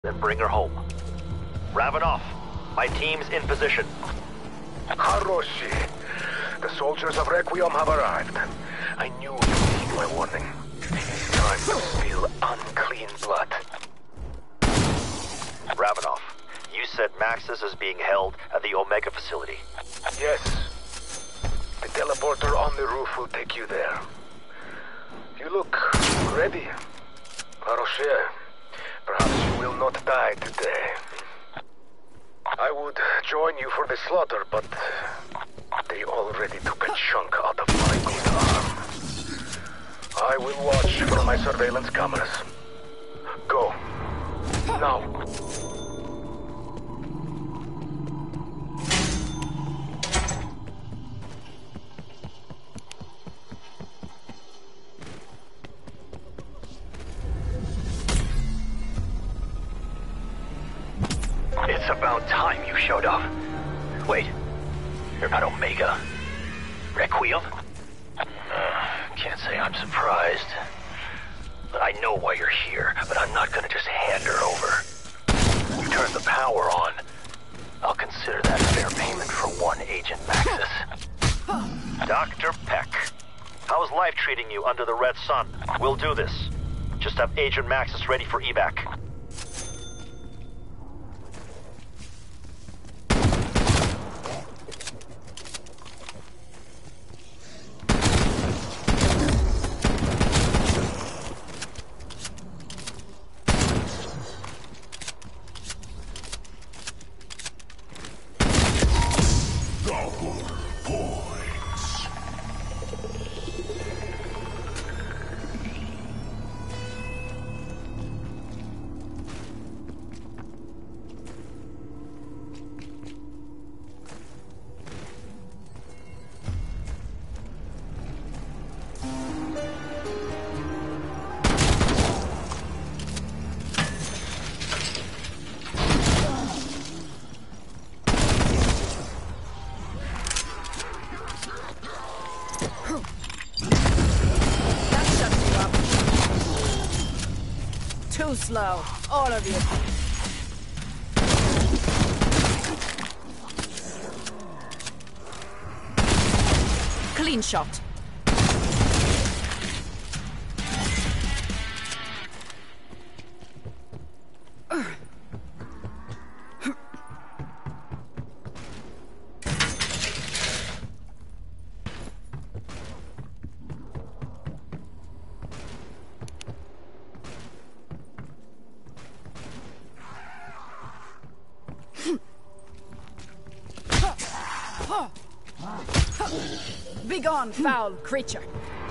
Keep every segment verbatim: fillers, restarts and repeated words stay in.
and bring her home. Ravenov, my team's in position. Haroshi, the soldiers of Requiem have arrived. I knew you'd heed my warning. Time to spill unclean blood. Ravenov, you said Maxis is being held at the Omega facility. Yes. The teleporter on the roof will take you there. You look ready. Haroshi, perhaps you will not die today. I would join you for the slaughter, but they already took a chunk out of my good arm. I will watch from my surveillance cameras. Go. Now. It's about time you showed up. Wait, you're not Omega. Requiem? Uh, can't say I'm surprised. But I know why you're here, but I'm not gonna just hand her over. You turned the power on. I'll consider that fair payment for one Agent Maxis. Doctor Peck, how's life treating you under the Red Sun? We'll do this. Just have Agent Maxis ready for evac. Too slow, all of you. Clean shot. Begone, foul creature.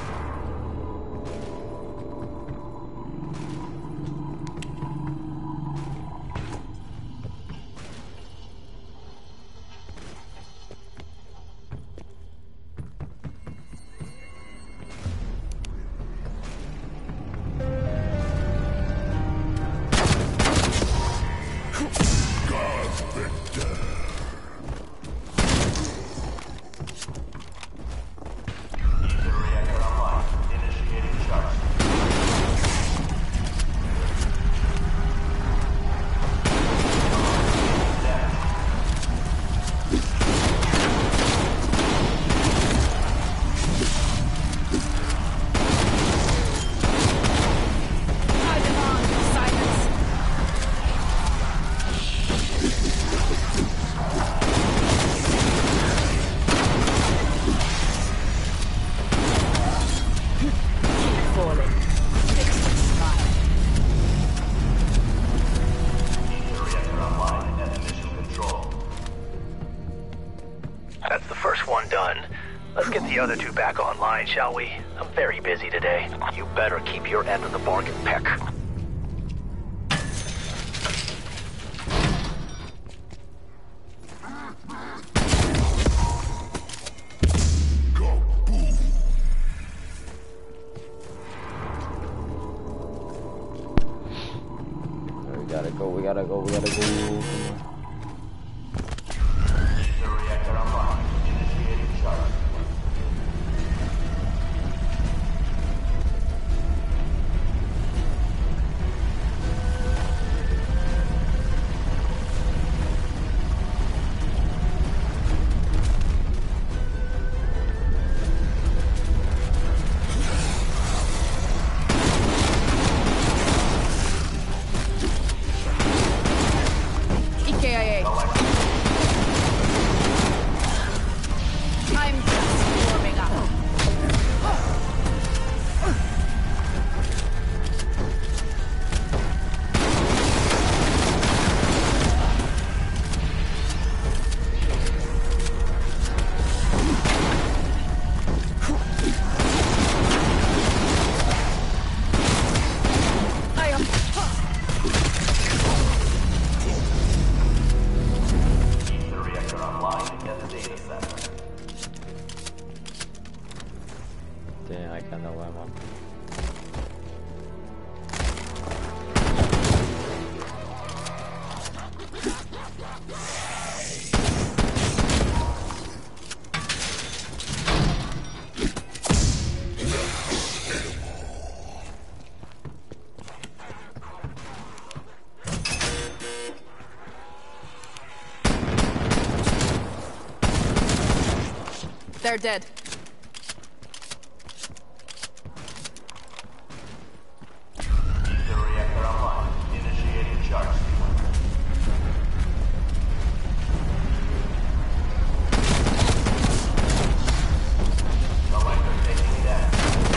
Other two back online, shall we? I'm very busy today. You better keep your end of the bargain, Peck. We gotta go, we gotta go, we gotta go. They're dead. The reactor online. Initiating charge sequence. Collector taking damage.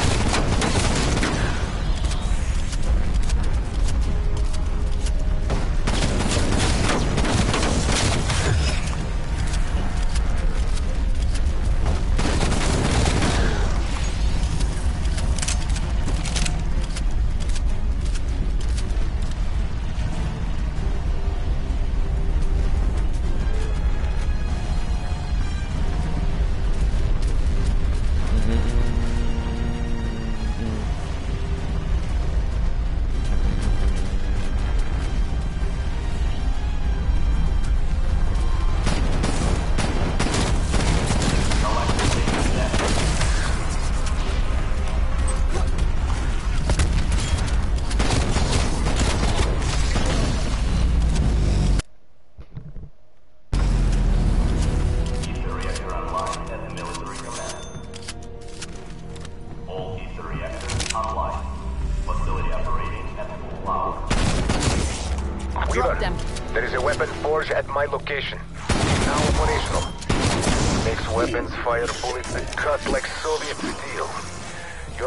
At my location. Now operational. Makes weapons fire bullets that cut like Soviet steel. Your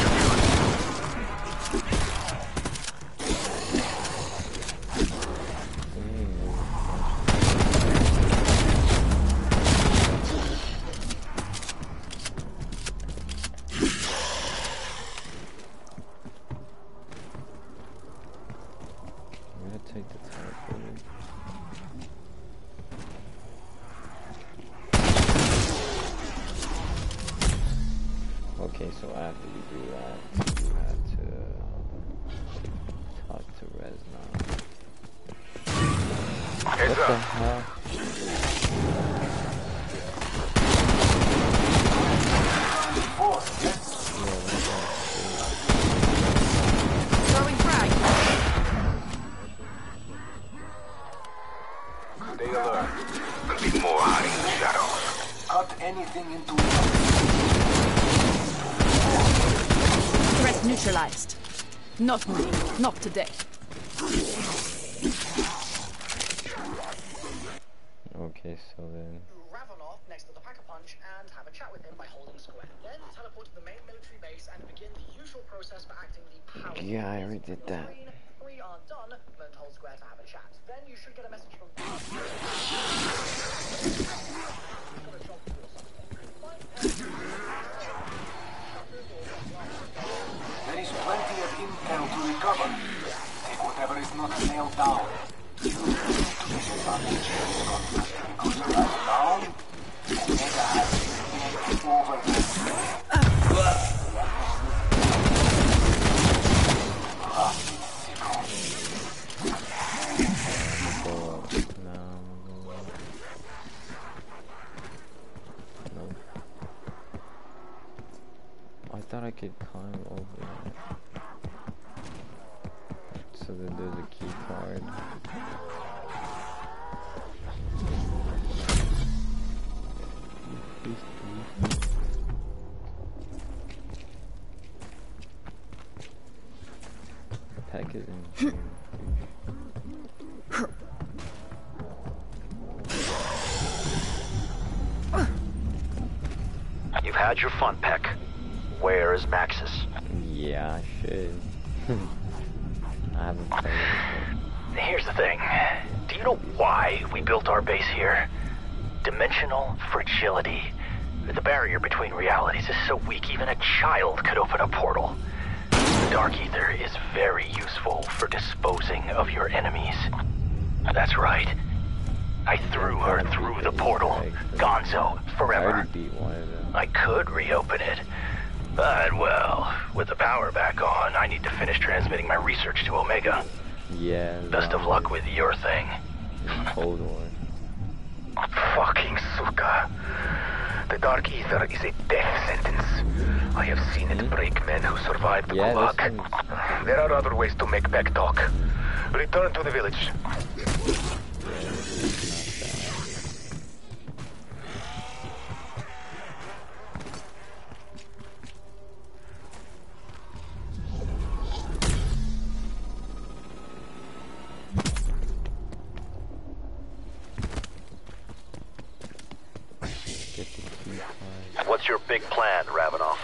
I'm gonna take the teleporter. Okay, so after you do that, you have to talk to Rez now. Heads What the up. hell? Throwing frag. Stay alert. There'll be more hiding in the shadows. Cut anything into Threat neutralized. Not me. Not today. Okay, so then. Ravenov next to the Pack-a-Punch and have a chat with him by holding square. Then teleport to the main military base and begin the usual process for acting the power. Yeah, I already did that. Three are done, learn to hold square to have a chat. Then you should get a message from There is plenty of intel to recover. Take whatever is not nailed down. You need to take advantage of this conflict because right now, Omega has been over this. I thought I could climb over that. So then there's a key card. The pack is in here. You've had your fun, Peck. Where is Maxis? Yeah, I should. I haven't played it. Here's the thing. Do you know why we built our base here? Dimensional fragility. The barrier between realities is so weak even a child could open a portal. The Dark Ether is very useful for disposing of your enemies. That's right. I threw her through the portal. Gonzo, I forever. already beat one of them. I could reopen it. But, well, with the power back on, I need to finish transmitting my research to Omega. Yeah. Best of luck with your thing. Cold War. Fucking Suka. The Dark Ether is a death sentence. I have seen it break men who survived the Yeah, Gulag. this one's- There are other ways to make back talk. Return to the village. What's your big plan, Ravenoff?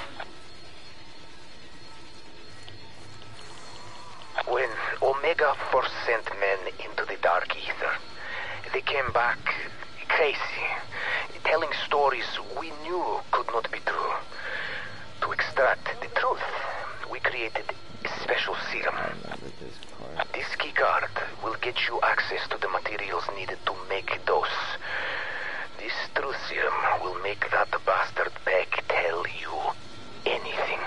When Omega first sent men into the Dark Ether, they came back crazy, telling stories we knew could not be true. To extract the truth, we created a special serum. I remember this part. This keycard will get you access to the materials needed to make a dose. This truth serum will make that bastard Beck tell you anything.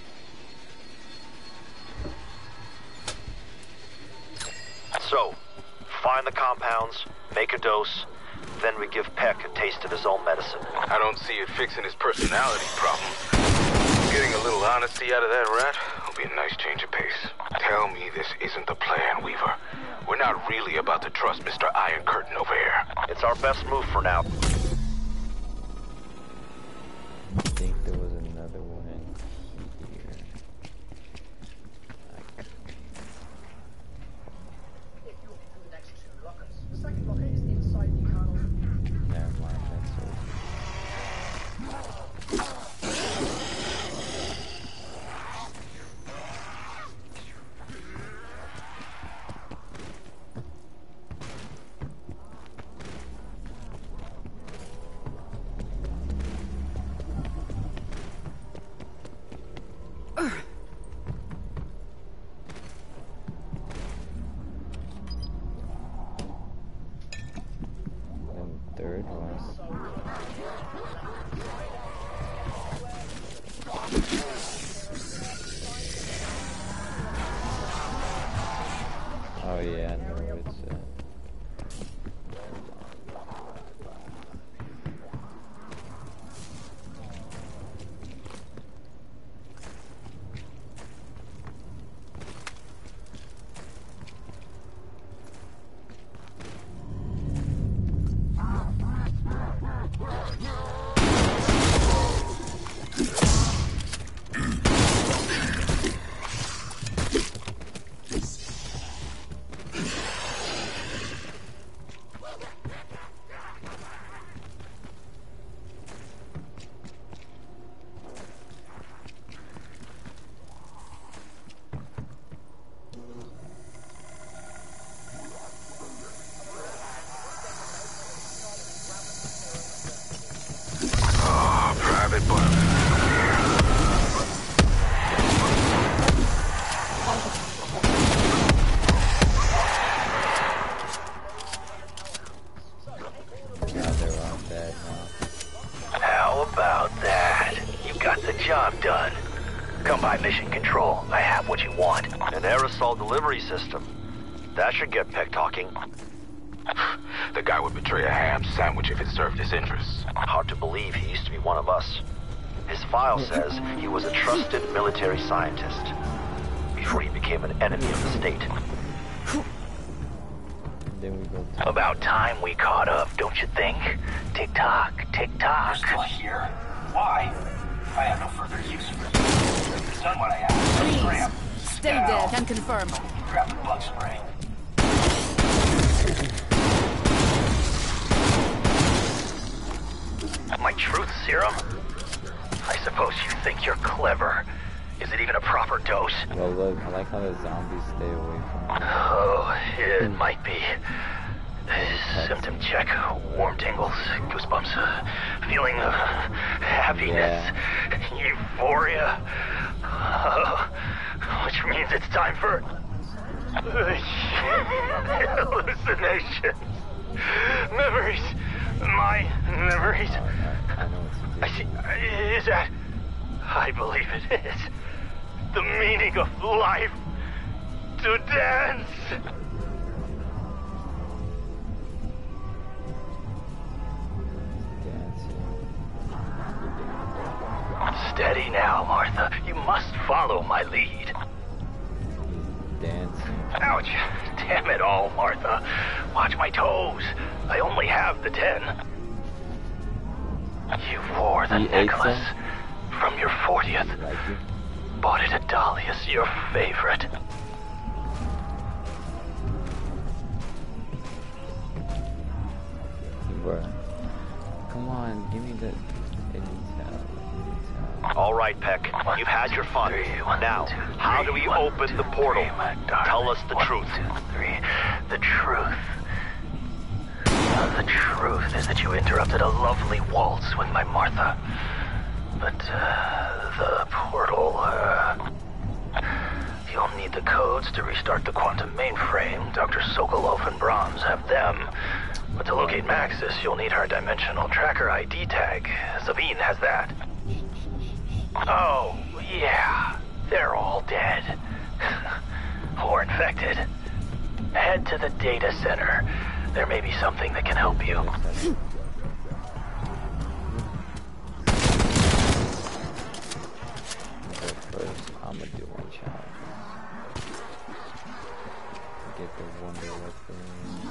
So, find the compounds, make a dose, then we give Peck a taste of his own medicine. I don't see it fixing his personality problem. Getting a little honesty out of that rat will be a nice change of pace. Tell me this isn't the plan, Weaver. We're not really about to trust Mister Iron Curtain over here. It's our best move for now. I think there was another one in here. I If you look through the next two lockers, the second locker is inside the kernel. Never mind, that's it. And third one. Oh yeah, I know where it's at. Oh, Private Butler. Now they're all dead now. How about that? You got the job done. Come by Mission Control. I have what you want. An aerosol delivery system. That should get Peck talking. The guy would betray a ham sandwich if it served his interests. Hard to believe he used to be one of us. His file says he was a trusted military scientist before he became an enemy of the state. Then we go to About time we caught up, don't you think? Tick-tock, tick-tock. You're still here? Why? I have no further use for you. You've done what I asked. Please, Scram. stay Get there, out. can confirm. Grab the bug spray. My truth serum? I suppose you think you're clever. Is it even a proper dose? Well, look, I like how the zombies stay away from it. Oh, it might be. Symptom check, warm tingles, goosebumps, uh, feeling of happiness, euphoria. Uh, which means it's time for hallucinations, memories, my memories. I know what I to see. do. Is that? I believe it is. The meaning of life. To dance. Steady now, Martha. You must follow my lead. Dancing. Ouch. Damn it all, Martha. Watch my toes. I only have the ten. You wore the You ate necklace some? from your fortieth. Like it? Bought it at Dahlia's, your favorite. Bruh. Come on, give me the intel. All right, Peck. You've had your fun. Now, how do we open the portal? Tell us the truth. Three. The truth. Uh, the truth is that you interrupted a lovely waltz with my Martha. But, uh, the portal, uh... you'll need the codes to restart the quantum mainframe. Doctor Sokolov and Brahms have them. But to locate Maxis, you'll need her dimensional tracker I D tag. Sabine has that. Oh, yeah. They're all dead. Or infected. Head to the data center. There may be something that can help you. First, I'm gonna do one challenge. Get the wonder weapon.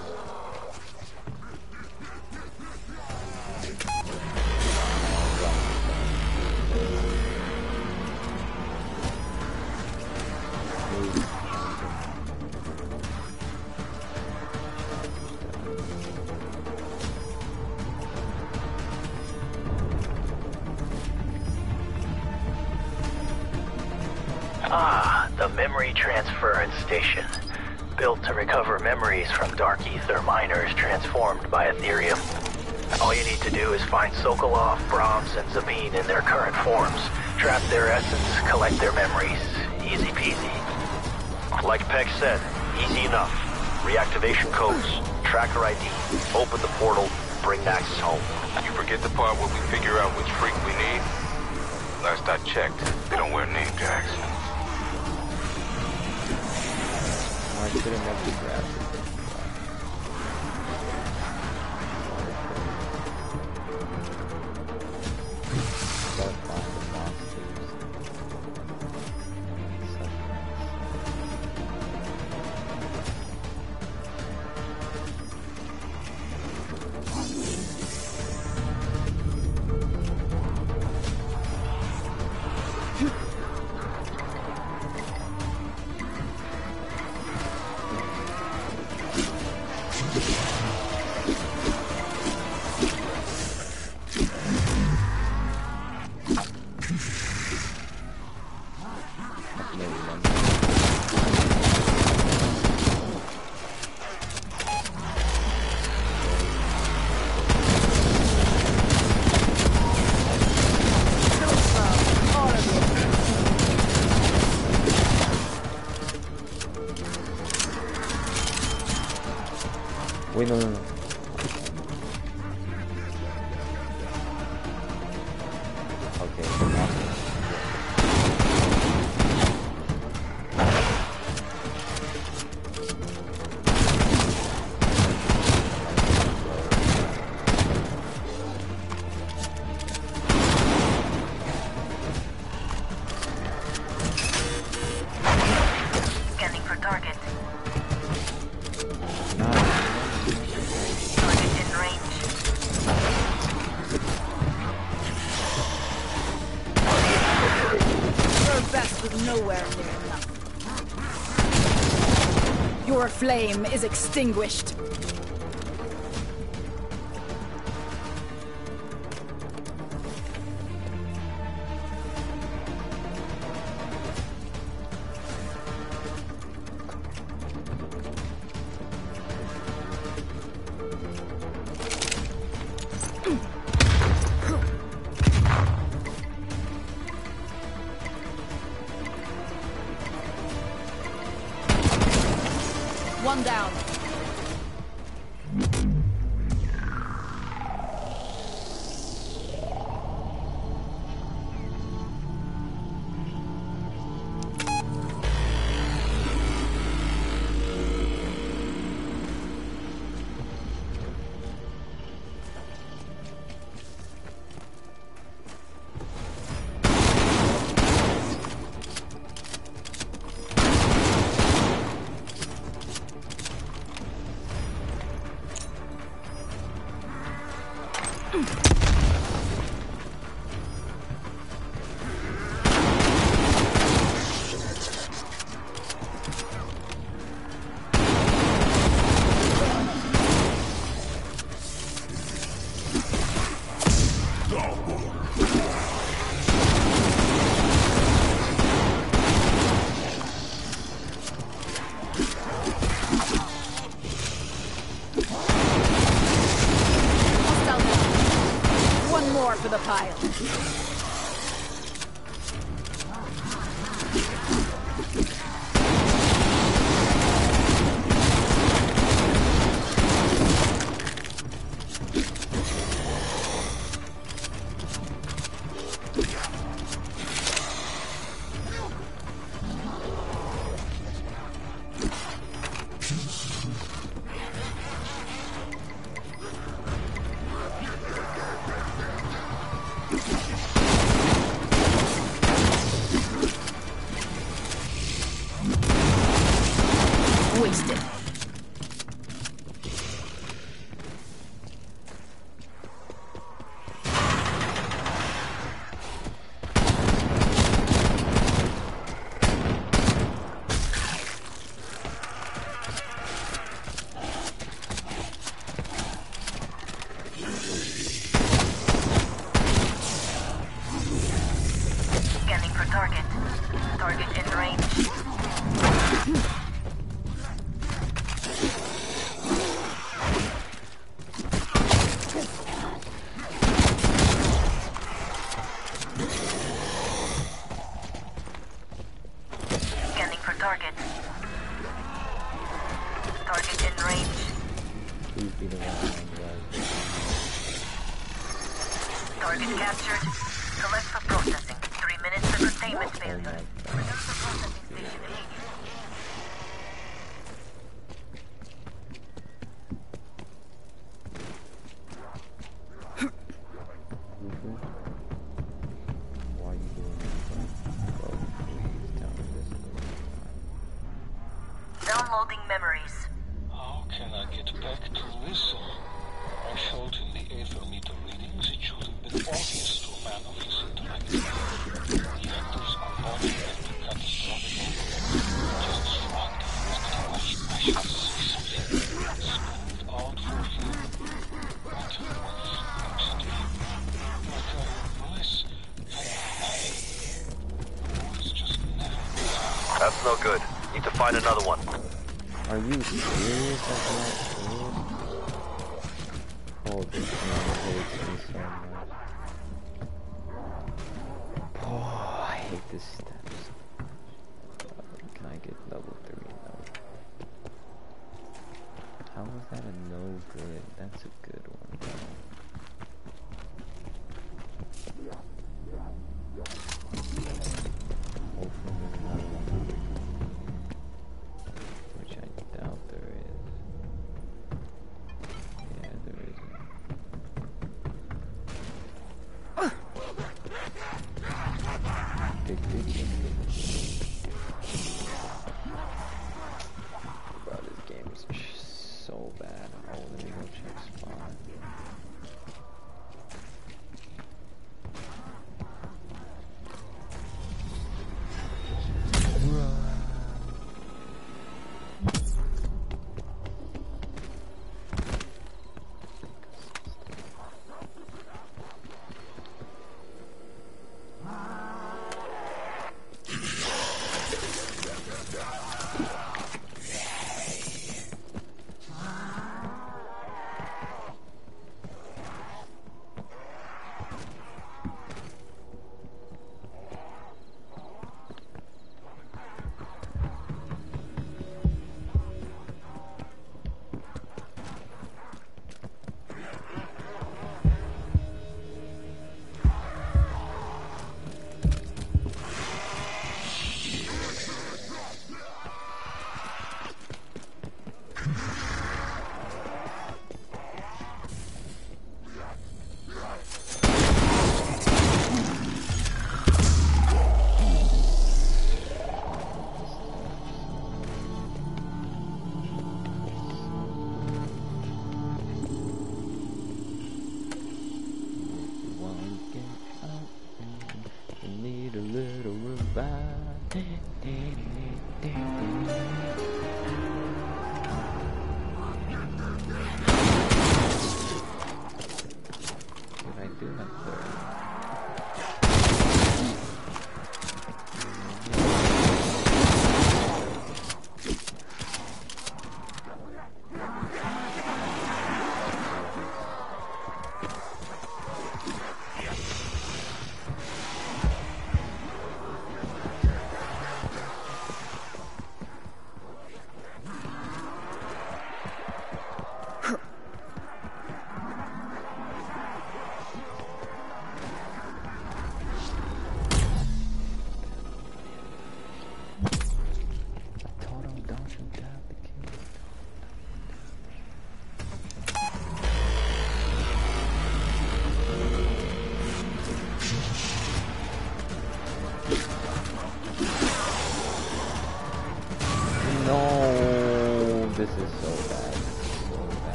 Ah, the memory transference station. Built to recover memories from dark ether miners transformed by Ethereum. All you need to do is find Sokolov, Brahms, and Sabine in their current forms. Trap their essence, collect their memories. Easy peasy. Like Peck said, easy enough. Reactivation codes, tracker I D, open the portal, bring Maxis home. You forget the part where we figure out which freak we need? Last I checked, they don't wear name tags. I should have never grabbed it. Gotta find the monsters. Wait, no, no, no. Okay. Scanning for target. Nowhere near enough. Your flame is extinguished. One down. for the pile. Wasted. Scanning for target. Target in range. Scanning for target. Target in range. Please be the one guys. Target captured. Select for processing. Three minutes to containment failure. Return to processing station immediately. Why are you doing this? Oh, please tell me this is the time. Downloading memories. How can I get back to listen? I showed him the aether meter readings. It should have been obvious to a man of his intellect. Reactors are not going to catastrophic overload. Just shrugged and walked away. I should say something. Smoothed out for him. But was extreme. Like a bliss. Words just never. That's no good. Need to find another one. Are you serious? That's not serious? Oh, this man hates me so much. Oh, I hate this step so much. Uh, can I get level three? No. How was that a no good? That's a good one, bro. Hopefully there's another one. Which I doubt there is. Yeah, there isn't. Tick, tick, tick, tick. Bro, this game is so bad. Oh, let me go check spawn.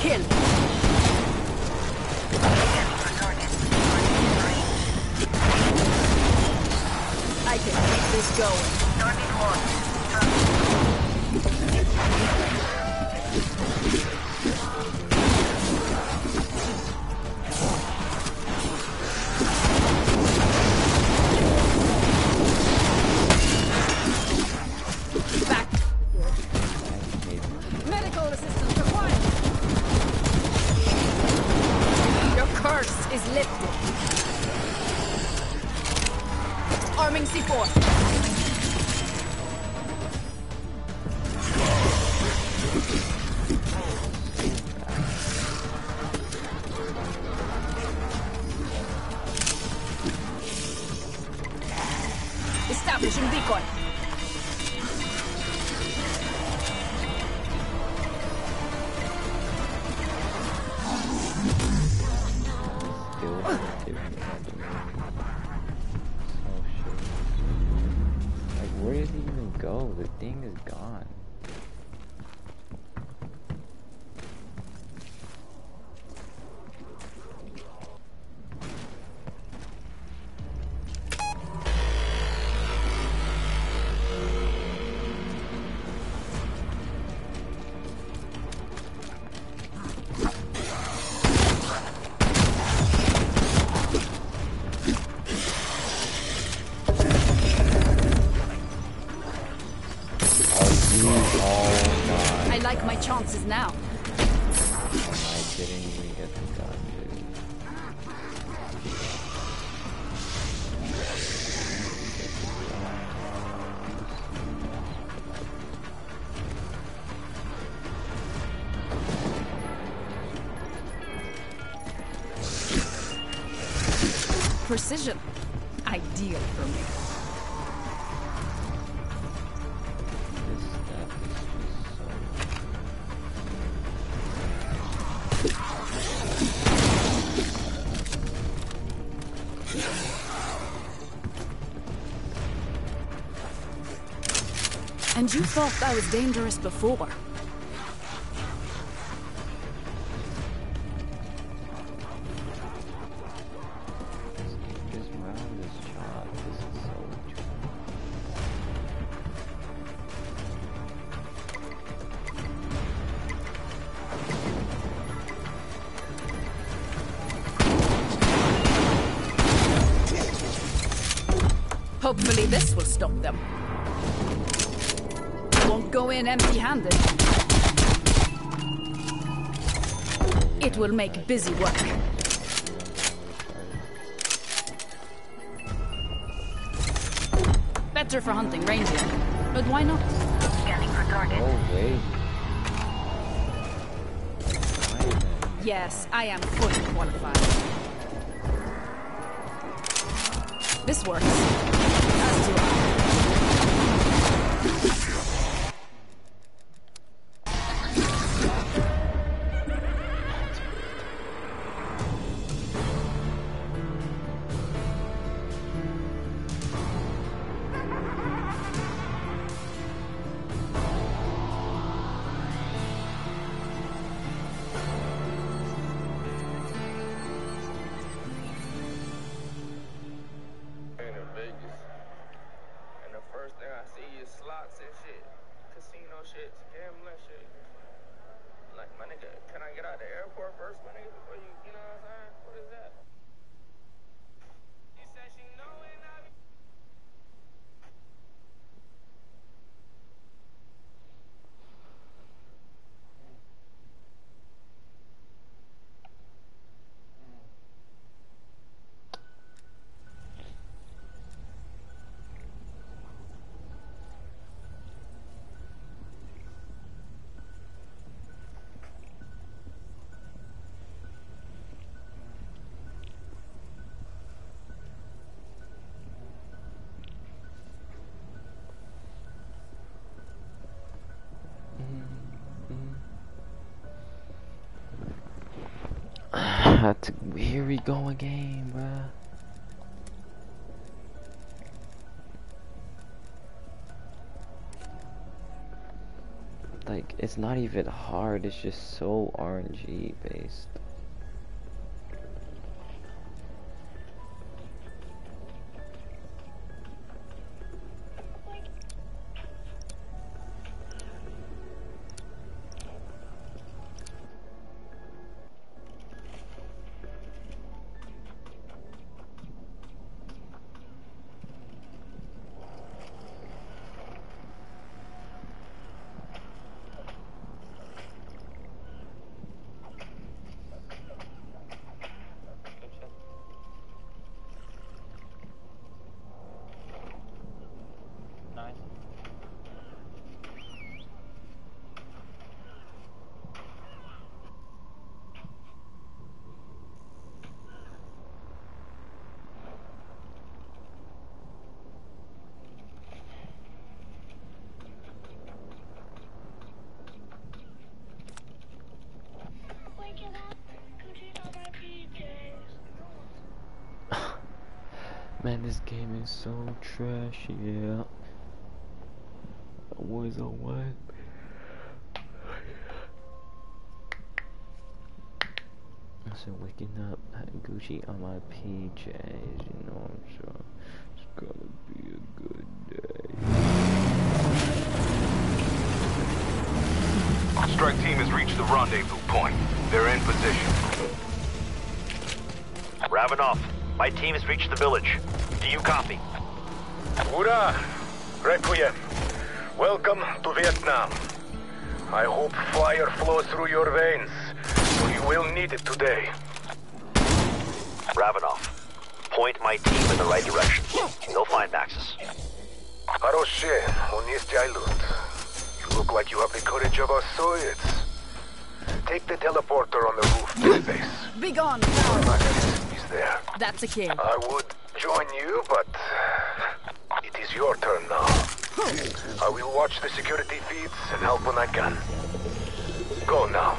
Kill. I can keep this going. Target one. Back. Medical assistance required. Your curse is lifted. Arming C four. Establishing beacon. Still different kind of room. Oh shit. Like, where did he even go? The thing is gone. I like my chances now. I didn't even get the gun, dude. Precision. Ideal for me. This stuff is just so... And you thought that was dangerous before. This round is chopped. This is so chopped. Hopefully this will stop them. Won't go in empty-handed. It will make busy work. Better for hunting reindeer, but why not? Scanning for target. Oh, wait. Yes, I am fully qualified. This works. As do I. Here we go again, bruh. What like, it's not even hard, it's just so R N G based. Man, this game is so trash, yeah. Was a what? I said waking up Gucci on my P Js, you know what I'm sure. It's gonna be a good day. Strike team has reached the rendezvous point. They're in position. Ravenoff, my team has reached the village. Do you copy? Hurrah! Requiem. Welcome to Vietnam. I hope fire flows through your veins, so you will need it today. Ravenoff, point my team in the right direction. They'll find Maxis. Хорошее, он есть Айлут. You look like you have the courage of our Soviets. Take the teleporter on the roof to the base. Be gone! Maxis is there. That's a kill. I would join you, but it is your turn now. I will watch the security feeds and help when I can. Go now.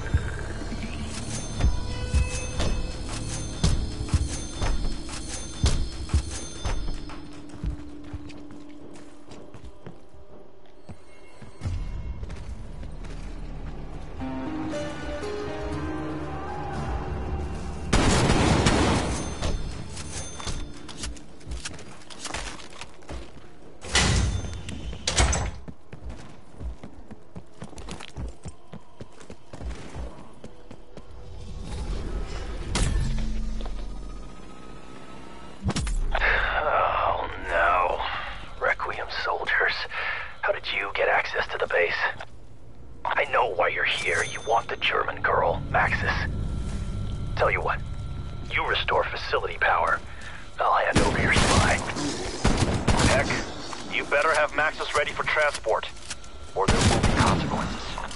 Tell you what, you restore facility power. I'll hand over your spy. Heck, you better have Maxis ready for transport, or there will be consequences.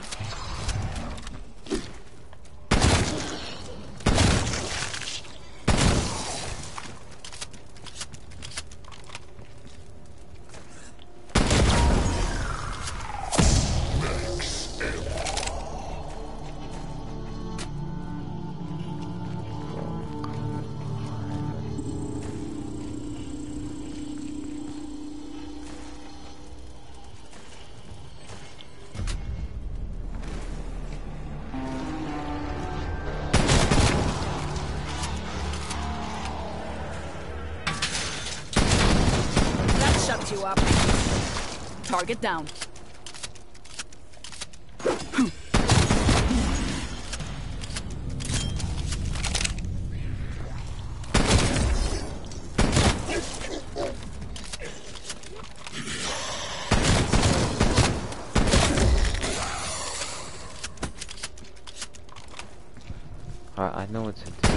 You up. Target down. Alright, I know what to do.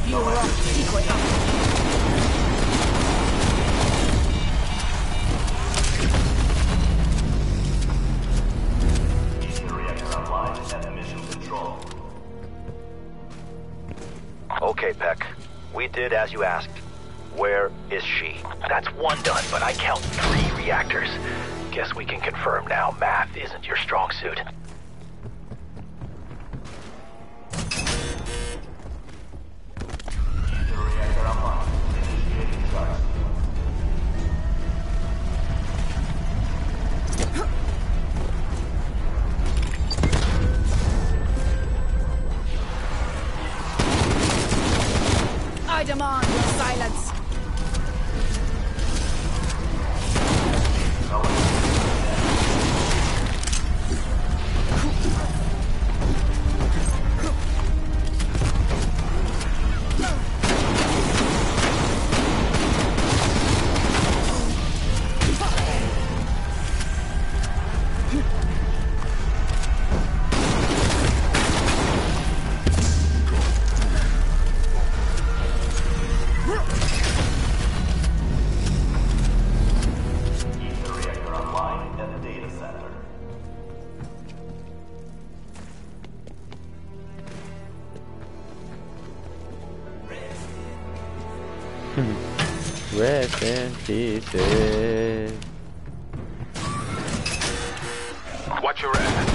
You rock decoy. Okay, Peck. We did as you asked. Where is she? That's one done, but I count three reactors. Guess we can confirm now math isn't your strong suit. I demand your silence. Rest in pieces. Watch your ass.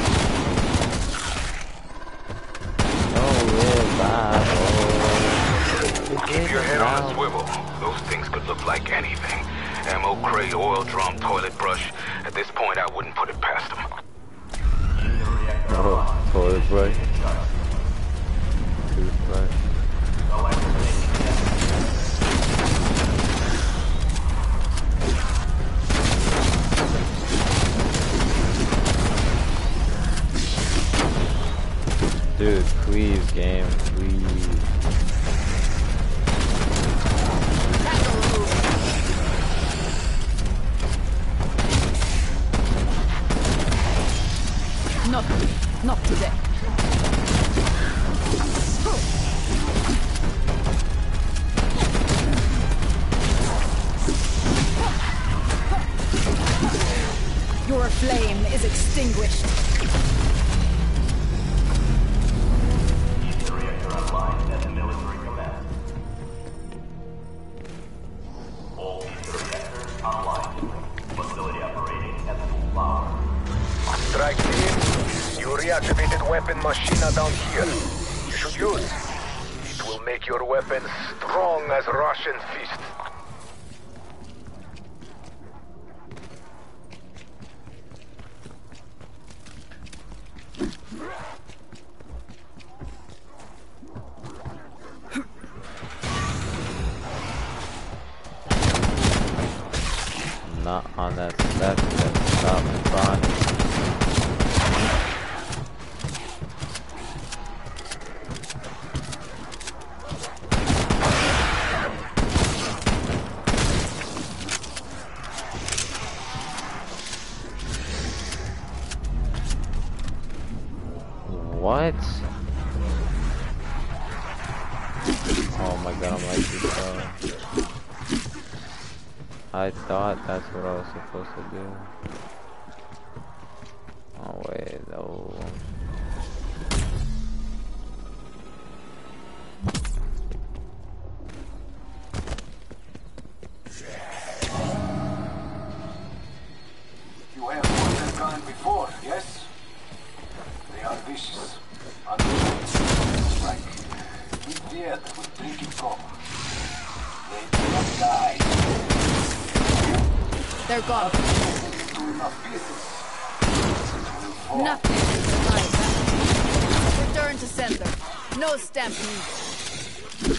No revival. Keep your head on a swivel. Those things could look like anything. Ammo crate, oil drum, toilet brush. At this point, I wouldn't put it past them. Oh, toilet brush. Toothbrush. Dude, please, game, please. Not, not today. Your flame is extinguished. Strike team, you reactivated weapon machina down here. You should use. It will make your weapon strong as Russian fist. Not on that step that stop in front. What? Oh my god, I'm like this, bro. I thought that's what I was supposed to do. Oh wait, no. You have fought that kind before, yes? They are vicious, unruly, like Indian with drinking coke. They do not die. They're gone. Nothing can survive that. Return to sender. No stampede.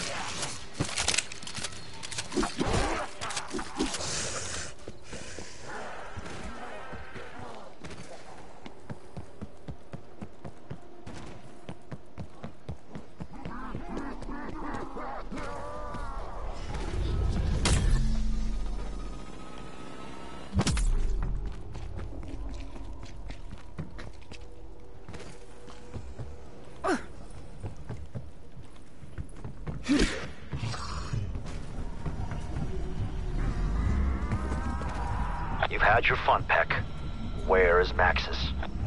had your fun, Peck. Where is Maxis?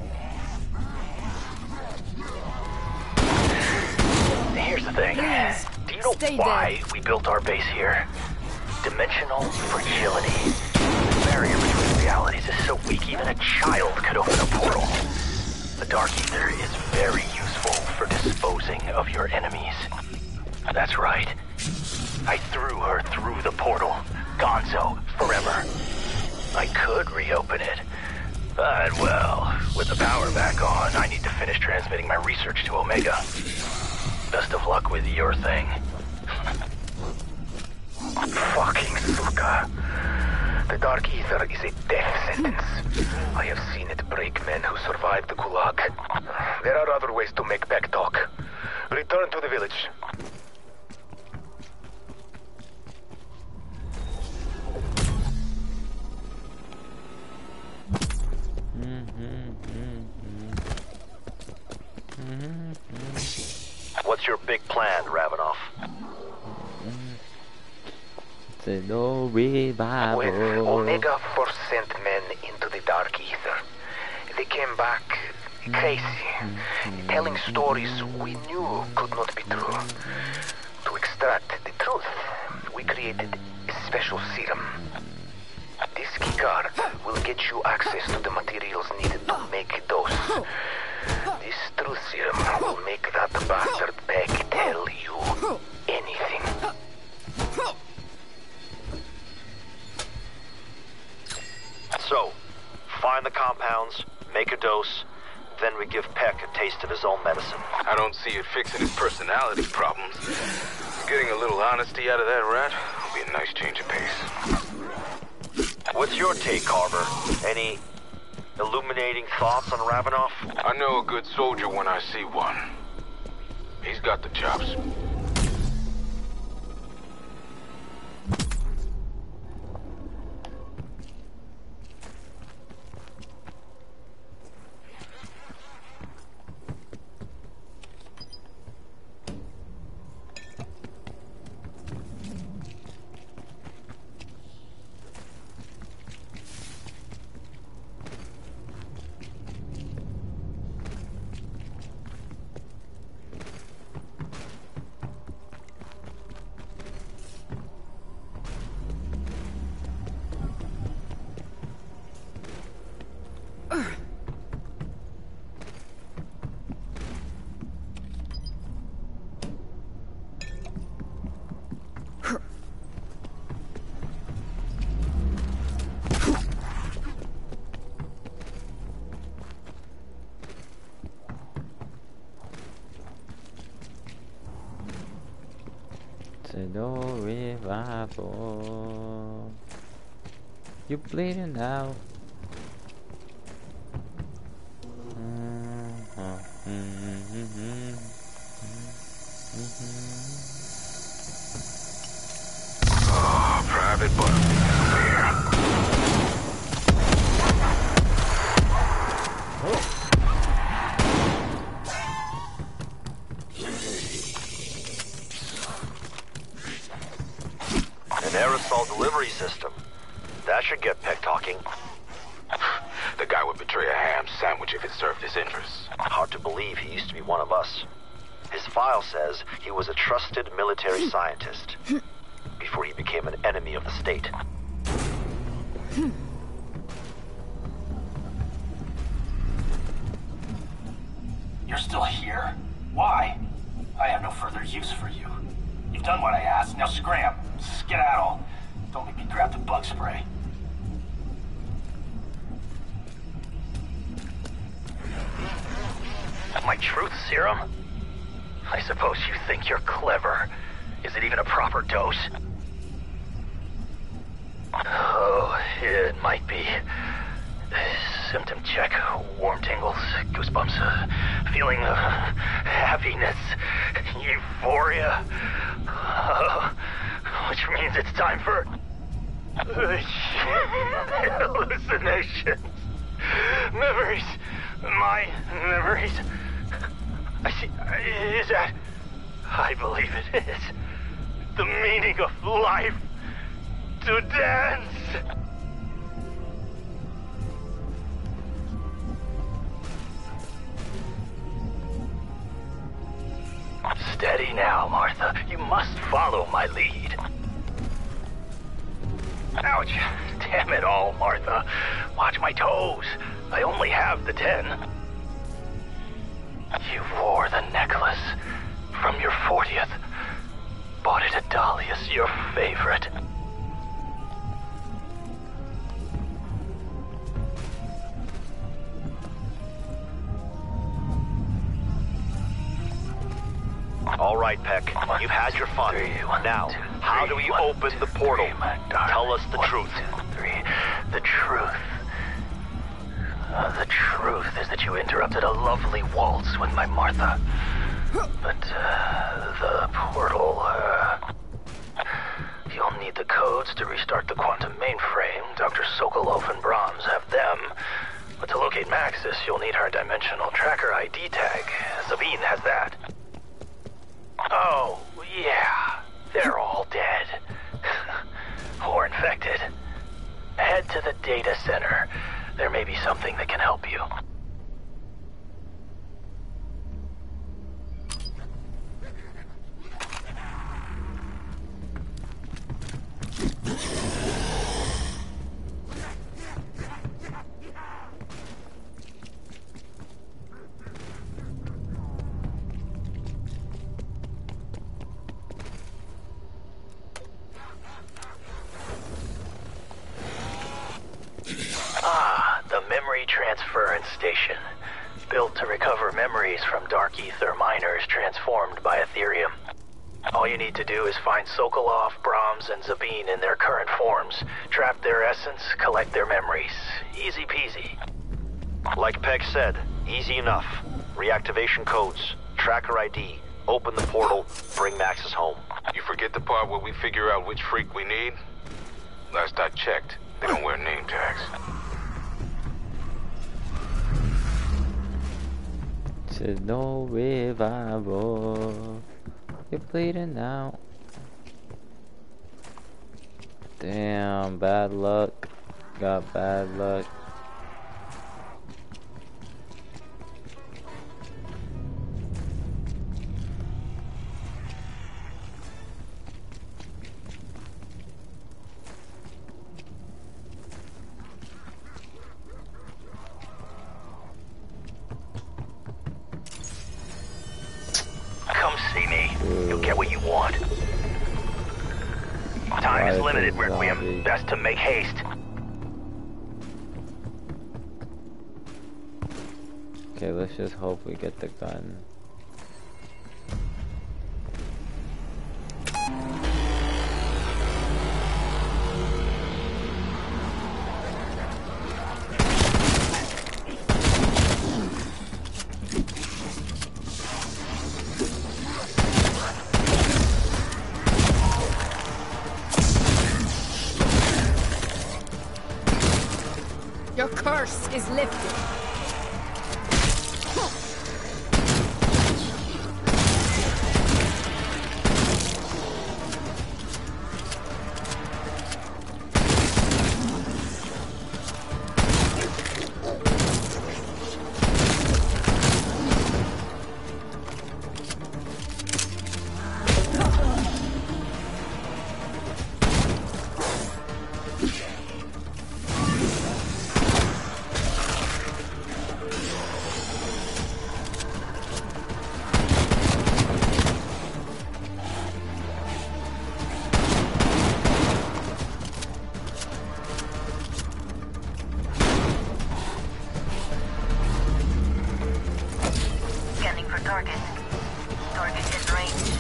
Here's the thing. Please, Do you know stay why dead. we built our base here? Dimensional fragility. The barrier between realities is so weak even a child could open a portal. The Dark Ether is very useful for disposing of your enemies. That's right. I threw her through the portal. Gonzo, forever. I could reopen it. But, well, with the power back on, I need to finish transmitting my research to Omega. Best of luck with your thing. Fucking suka. The Dark Ether is a death sentence. I have seen it break men who survived the Gulag. There are other ways to make back talk. Return to the village. What's your big plan, Ravenoff? It's no revival. When Omega first sent men into the Dark Ether, they came back crazy, telling stories we knew could not be true. To extract the truth, we created a special serum. This keycard will get you access to the materials needed to make a dose. This truth serum will make that bastard Peck tell you anything. So, find the compounds, make a dose, then we give Peck a taste of his own medicine. I don't see it fixing his personality problems. Getting a little honesty out of that rat will be a nice change of pace. What's your take, Carver? Any illuminating thoughts on Ravenoff? I know a good soldier when I see one. He's got the chops. No revival. You bleeding now? Oh, Private Butterfield. An aerosol delivery system. That should get Peck talking. The guy would betray a ham sandwich if it served his interests. Hard to believe he used to be one of us. His file says he was a trusted military scientist before he became an enemy of the state. You're still here? Why? I have no further use for you. You've done what I asked, now scram. Skedaddle. Don't make me grab the bug spray. My truth serum? I suppose you think you're clever. Is it even a proper dose? Oh, it might be. Symptom check, warm tingles, goosebumps, uh, feeling of happiness, euphoria. Uh, which means it's time for hallucinations, memories, my memories. I see. Is that? I believe it is. The meaning of life. To dance. Steady now, Martha. You must follow my lead. Ouch. Damn it all, Martha. Watch my toes. I only have the ten. You wore the necklace from your fortieth. Bought it at Dahlia's, your favorite. All right, Peck. One, You've had your fun. Three, one, now, two, how three, do we one, open two, the portal? Three, my darling. Tell us the One, truth. Two, three. The truth. Uh, the truth is that you interrupted a lovely waltz with my Martha. But, uh, the portal, uh... You'll need the codes to restart the quantum mainframe. Doctor Sokolov and Brahms have them. But to locate Maxis, you'll need her dimensional tracker I D tag. Sabine has that. Oh, yeah. They're all dead. Or infected. Head to the data center. There may be something that can help you. Ah, the memory transference station. Built to recover memories from dark ether miners transformed by Ethereum. All you need to do is find Sokolov, Brahms, and Zabine in their current forms, trap their essence, collect their memories. Easy peasy. Like Peck said, easy enough. Reactivation codes, tracker I D, open the portal, bring Maxis home. You forget the part where we figure out which freak we need? Last I checked, they don't wear name tags. Says no revival. You're bleeding out. Damn, bad luck. Got bad luck. Come see me. You'll get what you want. Time is limited, Requiem. Best to make haste. Okay, let's just hope we get the gun. Your curse is lifted. Scanning for target. Target in range.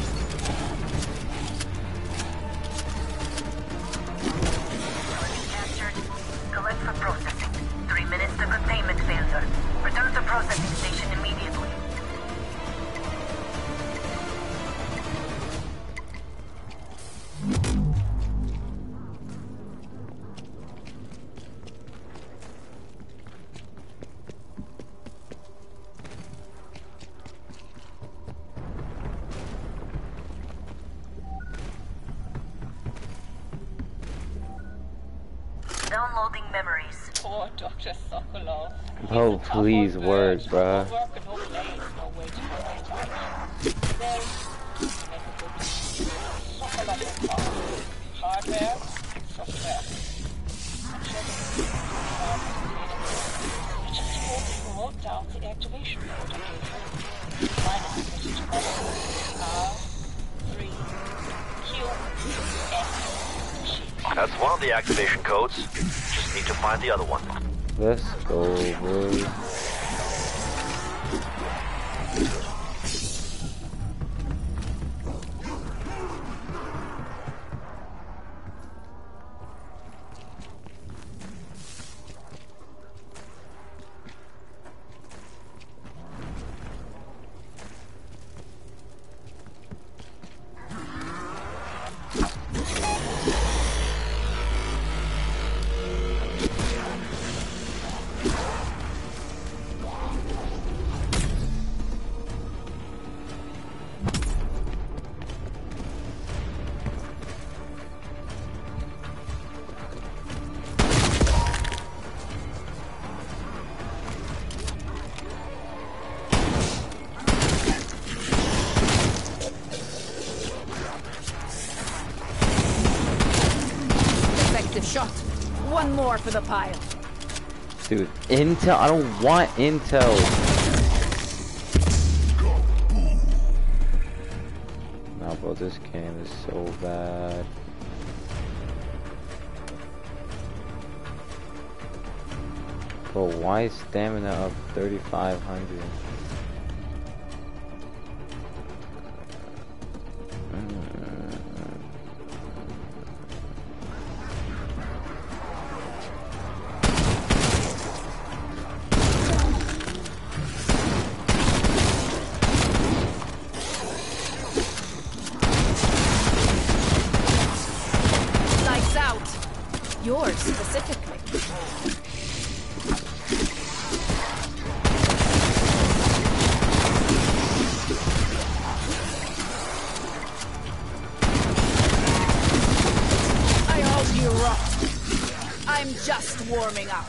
Target captured. Collect for processing. Three minutes to containment failure. Return to processing station immediately. Downloading memories. Poor Doctor Sokolov. Oh, please, words, bruh. Work and hope there is no way to get it out. There's That's one of the activation codes. Just need to find the other one. Let's go, boys. Shot. One more for the pile. Dude, intel. I don't want intel. Nah, bro, this game is so bad. Bro, why is stamina up thirty-five hundred? Yours specifically. I hope you rot. I'm just warming up.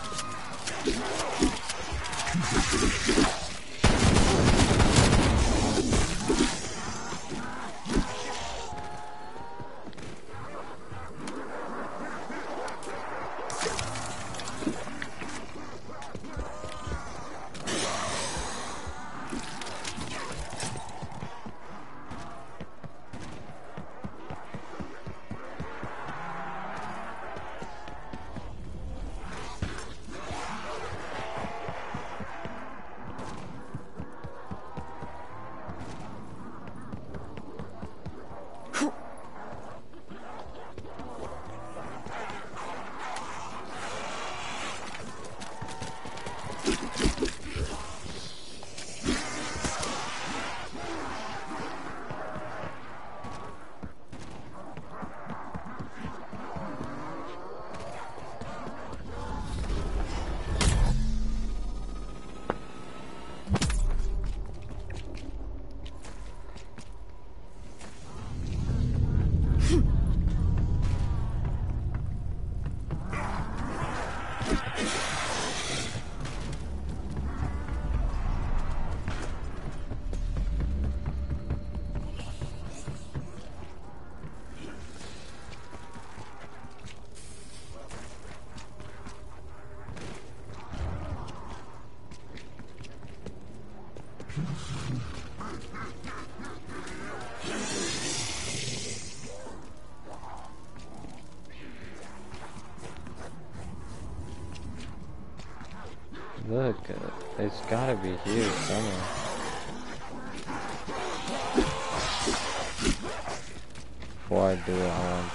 Look, uh, it's gotta be here somewhere. Before I do it once.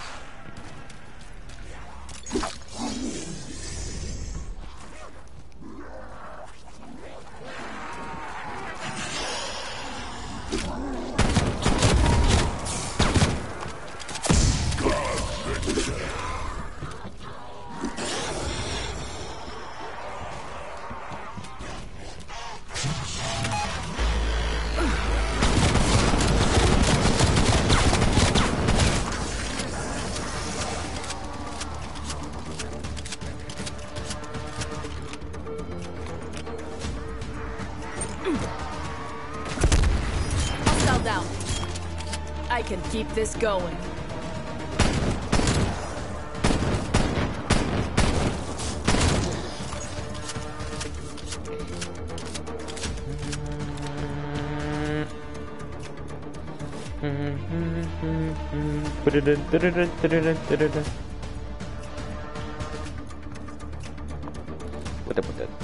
I can keep this going. put that, put that.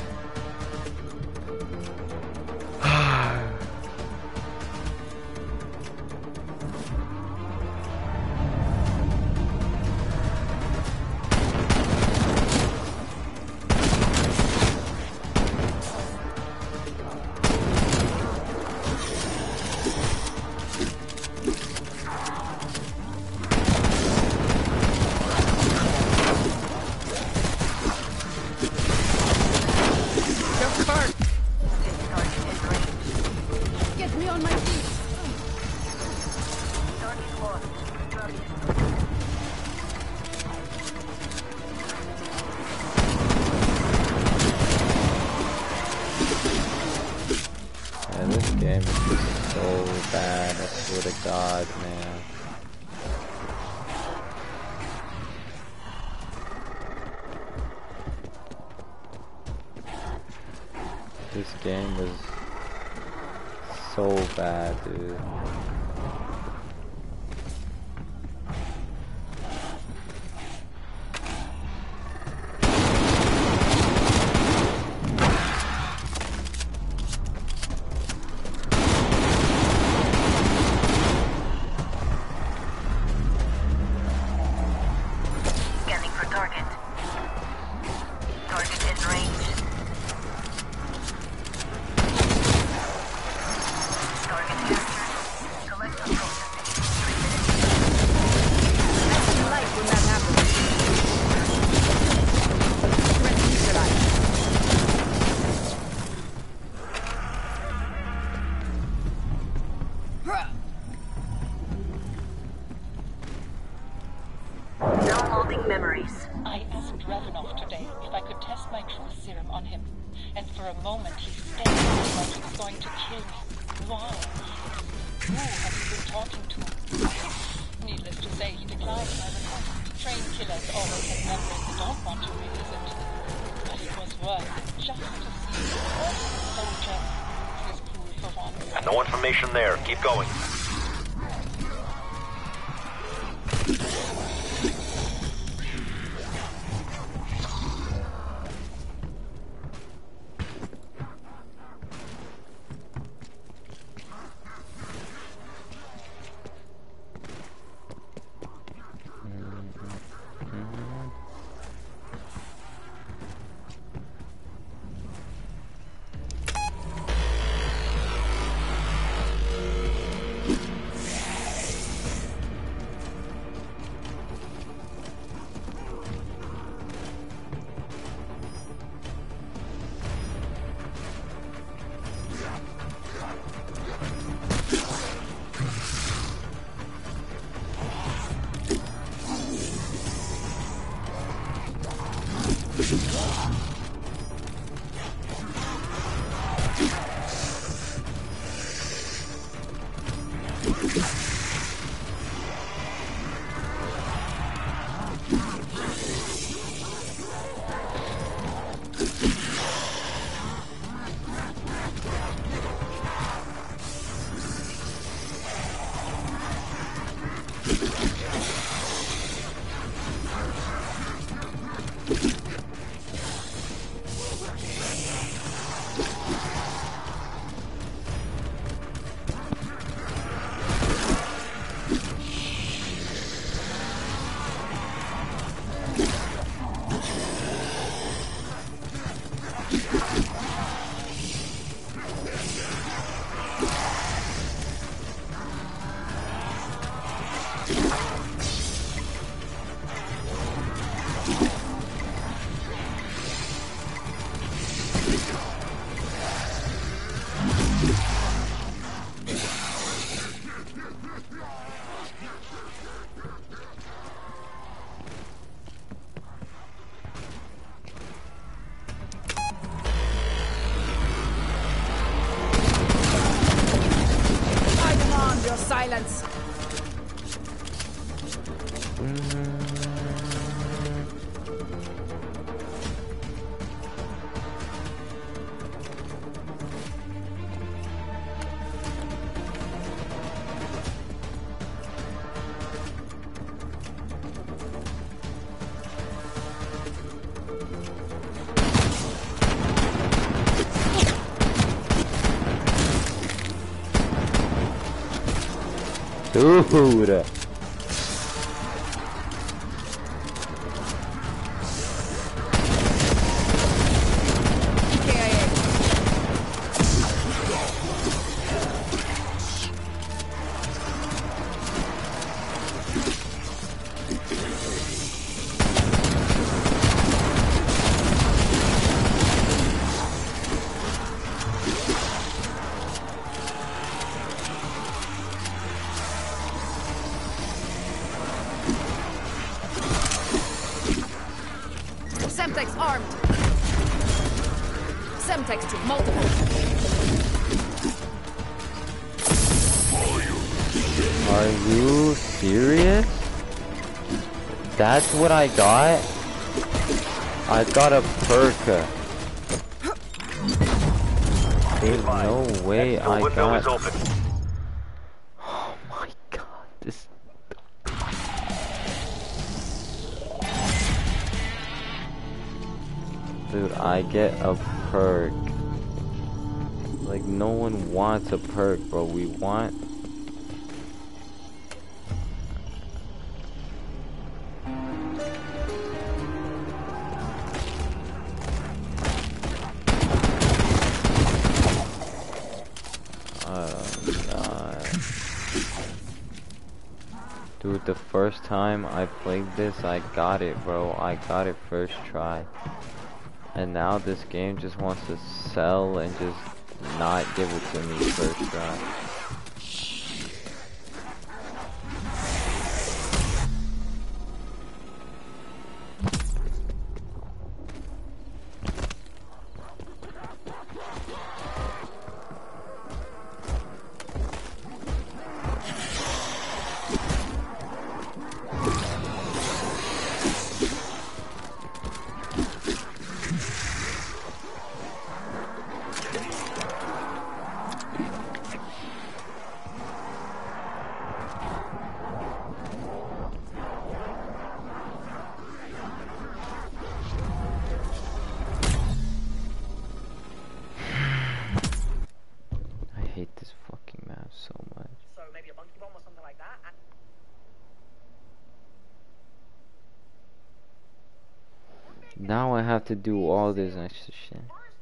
This game is so bad, dude. Scanning for target. Target in range. Target captured. Collect and processing. Three minutes. That's light when that happens. Threat neutralized. Downloading memories. I asked Ravenov today if I could test my truth serum on him, and for a moment he stayed like he was going to kill me. Why? Who have you been talking to? Needless to say, he declined my request. Train killers always have memories they don't want to revisit. But it was worth it just to see an awesome soldier. His cool for one. No information there. Keep going. Dude. Semtex armed. Semtex to multiple. Are you serious? That's what I got? I got a perk. There's no way I got... Oh my god, this... Dude, I get a perk. Like, no one wants a perk, bro. We want... Dude, the first time I played this, I got it, bro. I got it first try. And now this game just wants to sell and just not give it to me first try. Now I have to do all this extra shit.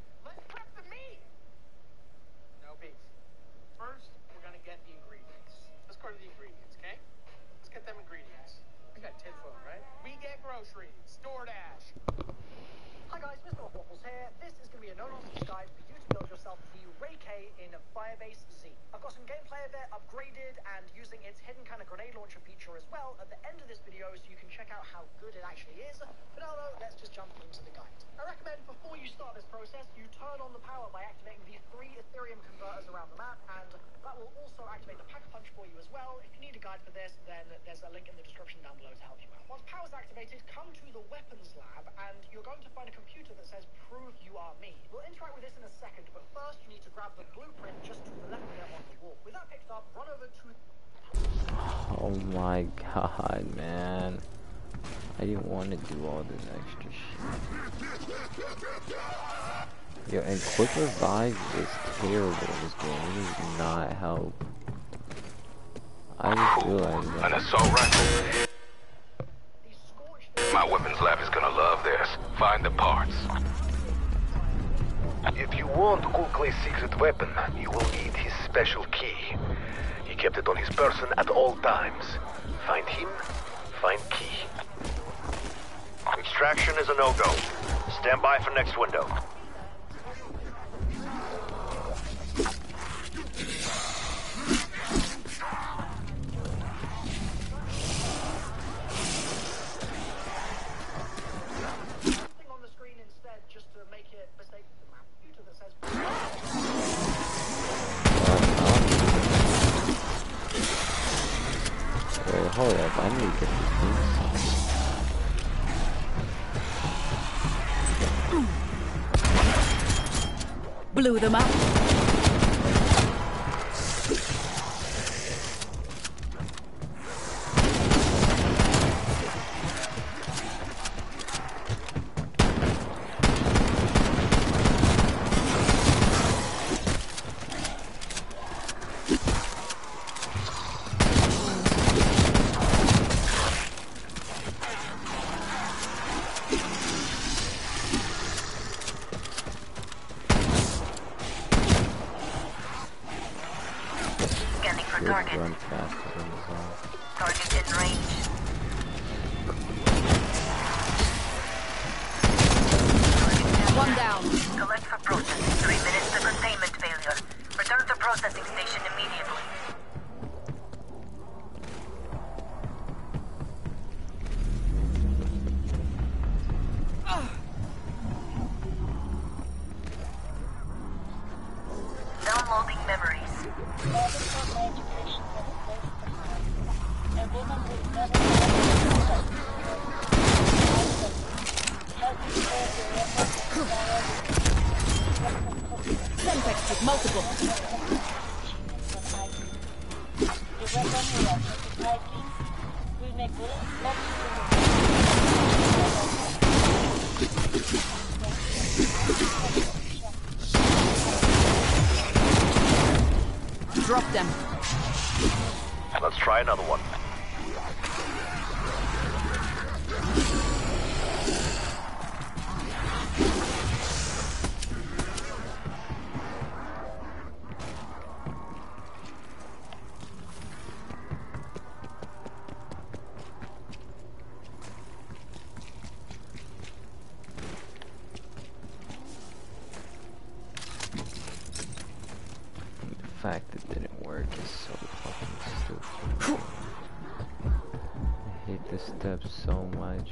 No beef. First, we're gonna get the ingredients. Let's go to the ingredients, okay? Let's get them ingredients. We got tin foil, right? We get groceries. DoorDash. Hi guys, Mister Waffles here. This is gonna be a no-nonsense guide for you to build yourself the woic in Firebase Z. I've got some gameplay of it upgraded and using its hidden kind of grenade launcher feature as well at the end of this video, so you can check out how good it actually is. But now though, let's just jump into the guide. I recommend before you start this process, you turn on the power by activating the three Ethereum converters around the map, and that will also activate the Pack-a-Punch for you as well. If you need a guide for this, then there's a link in the description down below to help you out. Once power's activated, come to the weapons lab, and you're going to find a computer that says, "Prove you are me." We'll interact with this in a second, but first you need to grab the blueprint just to the left of it on the wall. With that picked up, run over to... Oh my god, man. I didn't want to do all this extra shit. Yo, and quick revive is terrible in this game. It does not help. I just realized that. An assault rifle. My weapons lab is gonna love this. Find the parts. If you want Kulklay's secret weapon, you will need his special key. He kept it on his person at all times. Find him, find key. Extraction is a no-go. Stand by for next window. on the screen instead just to make it mistake the map computer that says... Wait, hold up, I need to get these. Blew them up. run faster than the zone. Target in range. One down. Collect for processing. Three minutes to containment failure. Return to processing station immediately. Downloading memories. A woman would never Semtex with multiple. The weapon we are prototyping will make lots Drop them. Let's try another one. The fact it didn't work is so fucking stupid. I hate this step so much.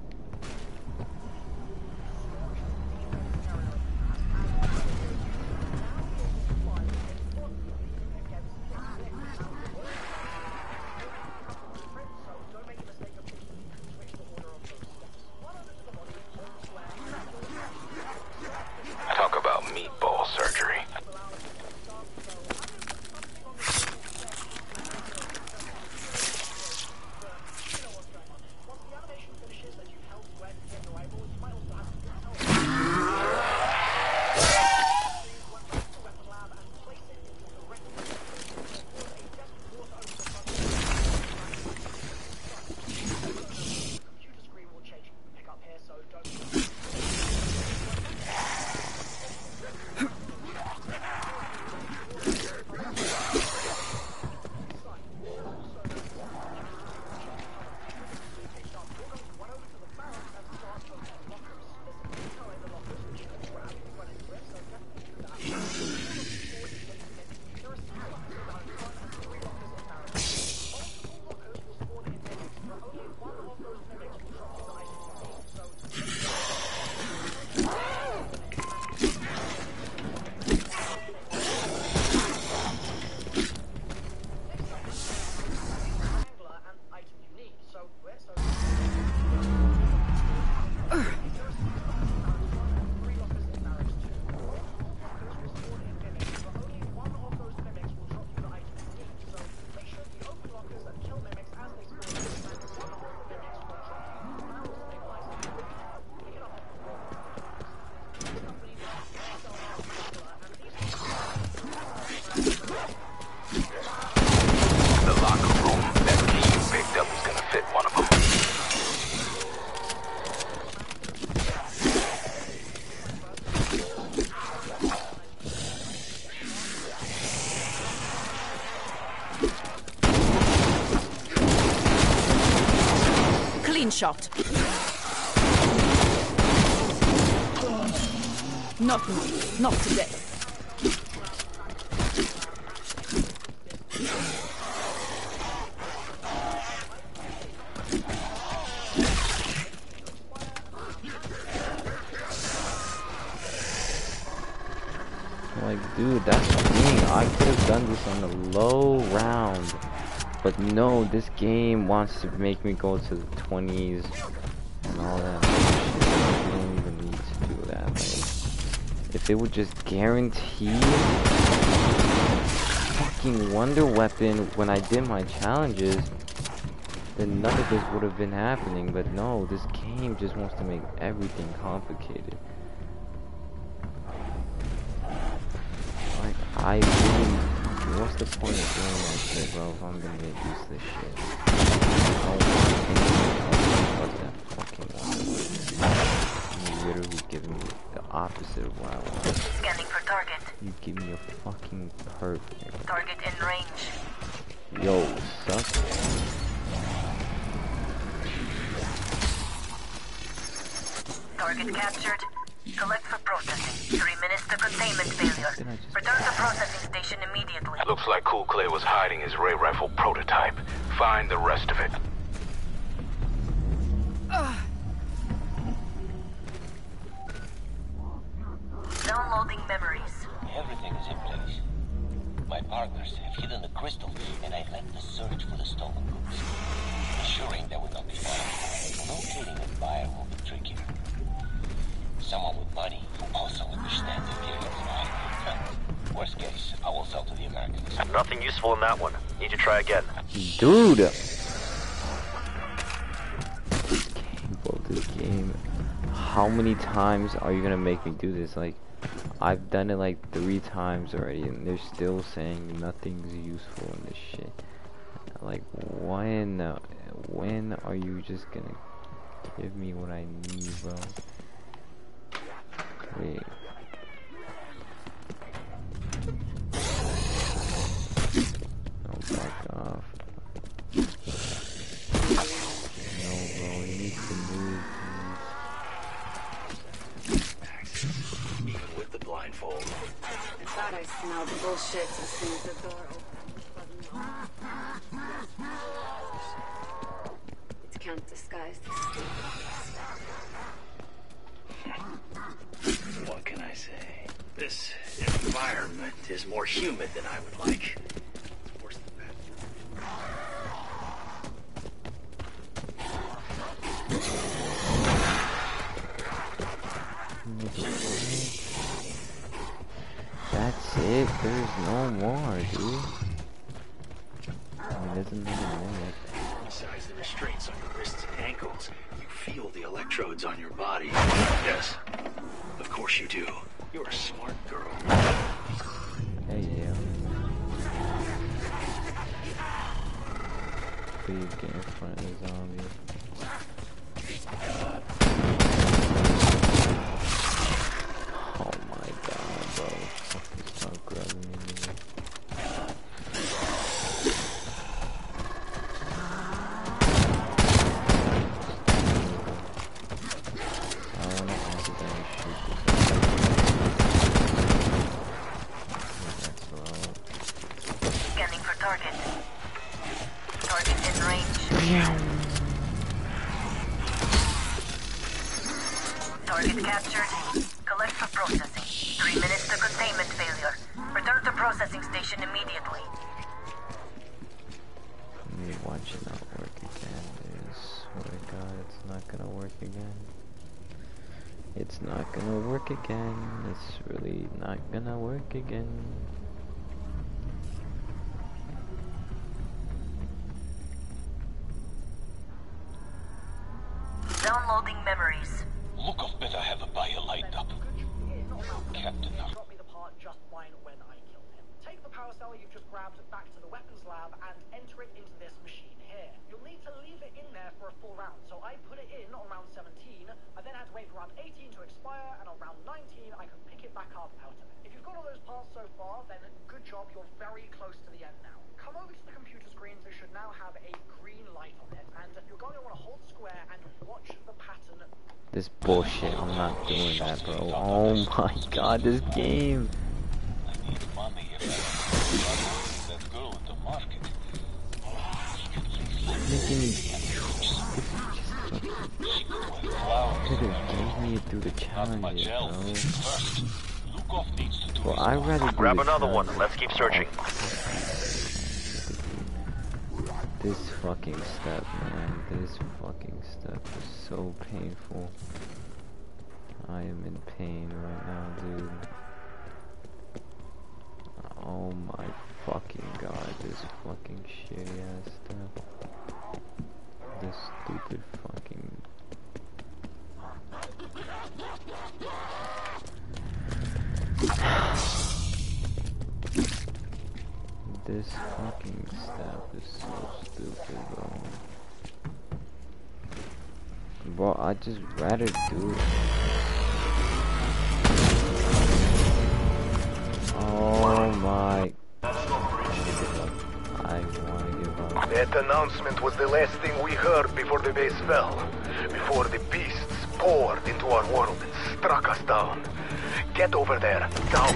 Talk about meatball surgery. Clean shot. Not me. Not today. Like, dude, that's the thing. I could have done this on a low round. But no, this game wants to make me go to the twenties and all that. I don't even need to do that. Like, if it would just guarantee fucking wonder weapon when I did my challenges, then none of this would have been happening. But no, this game just wants to make everything complicated. Like, I really... What's the point of doing that shit, bro, if I'm gonna get used to this shit? I don't want anything else but that fucking one. I'm literally giving me the opposite of what I want. Scanning for target. You give me a fucking perp. Target in range. Yo, suck. Target captured. Collect for processing. Three minutes to containment failure. Return to processing station immediately. Looks like Cool Clay was hiding his ray rifle prototype. Find the rest of it. Downloading memories. Everything is in place. My partners have hidden the crystal, and I led the search for the stolen goods, ensuring they would not be found. Locating a buyer will be trickier. Someone with money who also understands Imperial design. Worst case, I will sell to the Americans. Nothing useful in that one. Need to try again. Dude! This game, bro, this game. How many times are you gonna make me do this? Like, I've done it like three times already, and they're still saying nothing's useful in this shit. Like, when, uh, when are you just gonna give me what I need, bro? Wait. Oh, back off. No, bro, he needs to move, Even with the blindfold. I thought I smelled bullshit as soon as the door opened. It can't disguise the state. What can I say? This environment is more humid than I would like. Worse than that. That's it, there's no more, dude. I mean, it doesn't make a minute. Besides the restraints on your wrists and ankles, you feel the electrodes on your body. Yes, of course you do. You're a smart girl. Hey, yeah. Please get in front of the zombie. Oh my god, bro. Fucking stop grabbing me, nigga. I wanna accidentally shoot this. That's low. Scanning for target. Target in range. Target captured. Collect for processing. Three minutes to containment failure. Return to processing station immediately. Me watch it not work again, dude. Swear to God, it's not gonna work again. It's not gonna work again. It's really not gonna work again. Downloading memories. Look of better have a buyer lined up. Captain. Drop me the part just fine when I kill him. Take the power cell you've just grabbed back to the weapons lab and enter it into this machine here. You'll need to leave it in there for a full round, so I put it in on round seventeen. I then had to wait for round eighteen to expire, and on round nineteen I could pick it back up out of it. If you've got all those parts so far, then good job, you're very close to the end now. Come over to the computer screens, it should now have a green light on it, and you're going to want to hold square and watch the pattern. This bullshit, I'm not doing that, bro. Oh my god, this game. I need money if I that girl at the market. Making me. Could have gave me it through the challenges, bro. Well, I'd rather do Grab the another one. challenge. Let's keep searching. This fucking step, man. This fucking step is so painful. I am in pain right now, dude. Oh my fucking god, this fucking shitty ass step. This stupid fucking... This fucking step is so stupid, bro. Bro, I just rather do it. That announcement was the last thing we heard before the base fell. Before the beasts poured into our world and struck us down. Get over there, now.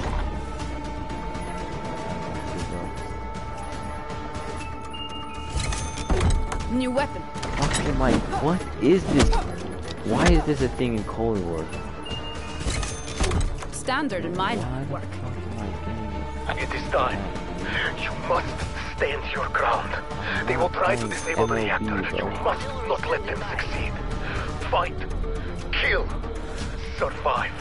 New weapon. Okay, Mike, what is this? Why is this a thing in Cold War? Standard in my line of work. It is time. You must stand your ground. They will try to disable the reactor. You must not let them succeed. Fight. Kill. Survive.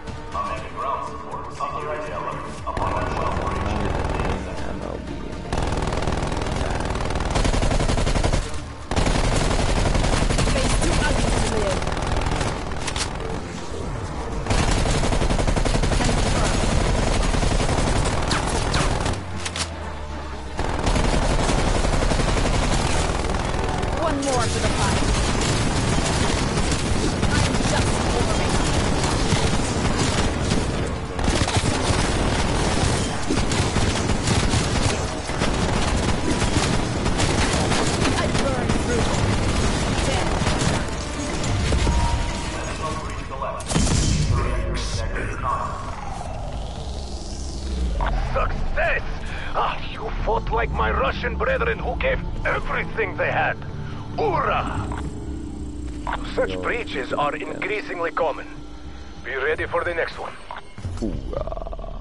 Success! Ah, you fought like my Russian brethren who gave everything they had. Ura! Such breaches are increasingly common. Be ready for the next one. Hoorah.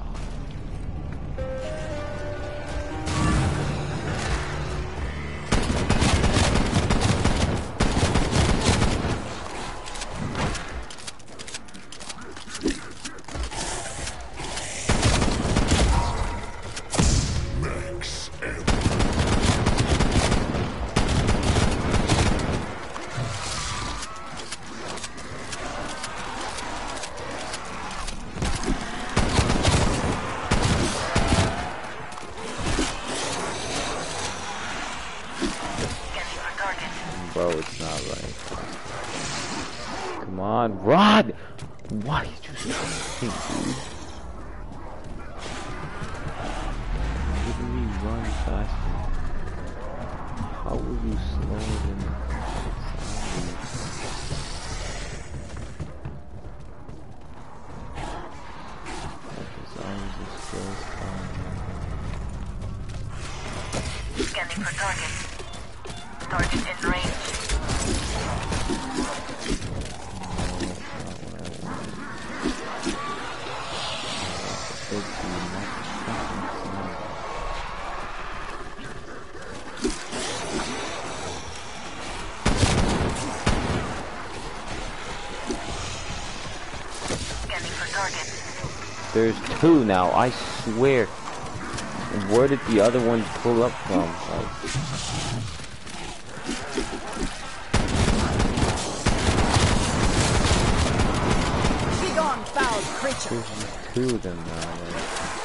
Bro, it's not right. Come on, Rod! Why did you say anything, dude? Didn't we run faster? How will you slow them? Scanning for target. Target in range. Scanning for target. There's two now, I swear. Where did the other one pull up from? Like, Begone, foul creature. there's two of them now. Like.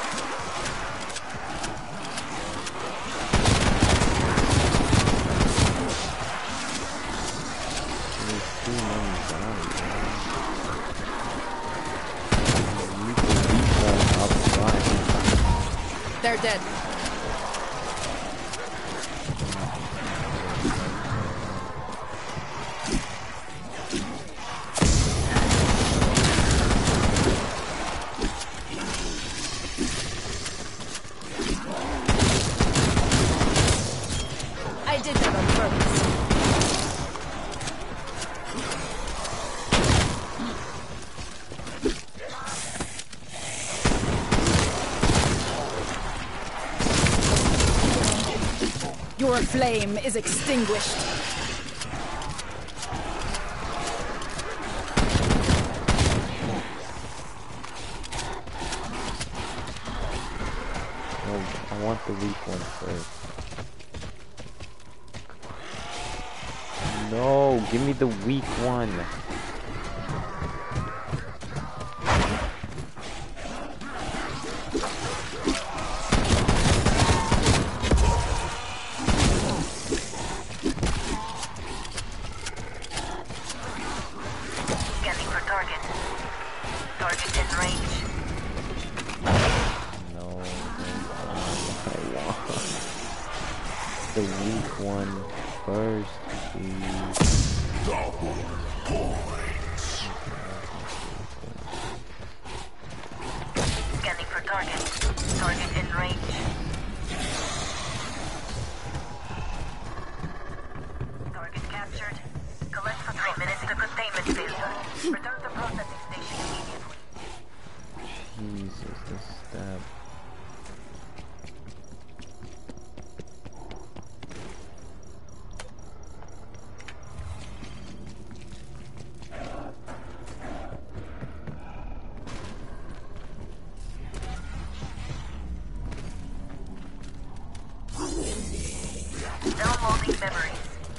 There's two men down, man. You can beat them up front. They're dead. I did that on purpose. Your flame is extinguished. No, I want the weak one first. No, give me the weak one. Scanning for target. Target in range. No, I want. the weak one first, please. Double points. Scanning for target. Target in range. Target captured. Collect for three minutes to containment failure. Return to processing station immediately. Jesus, this stab. Downloading memories.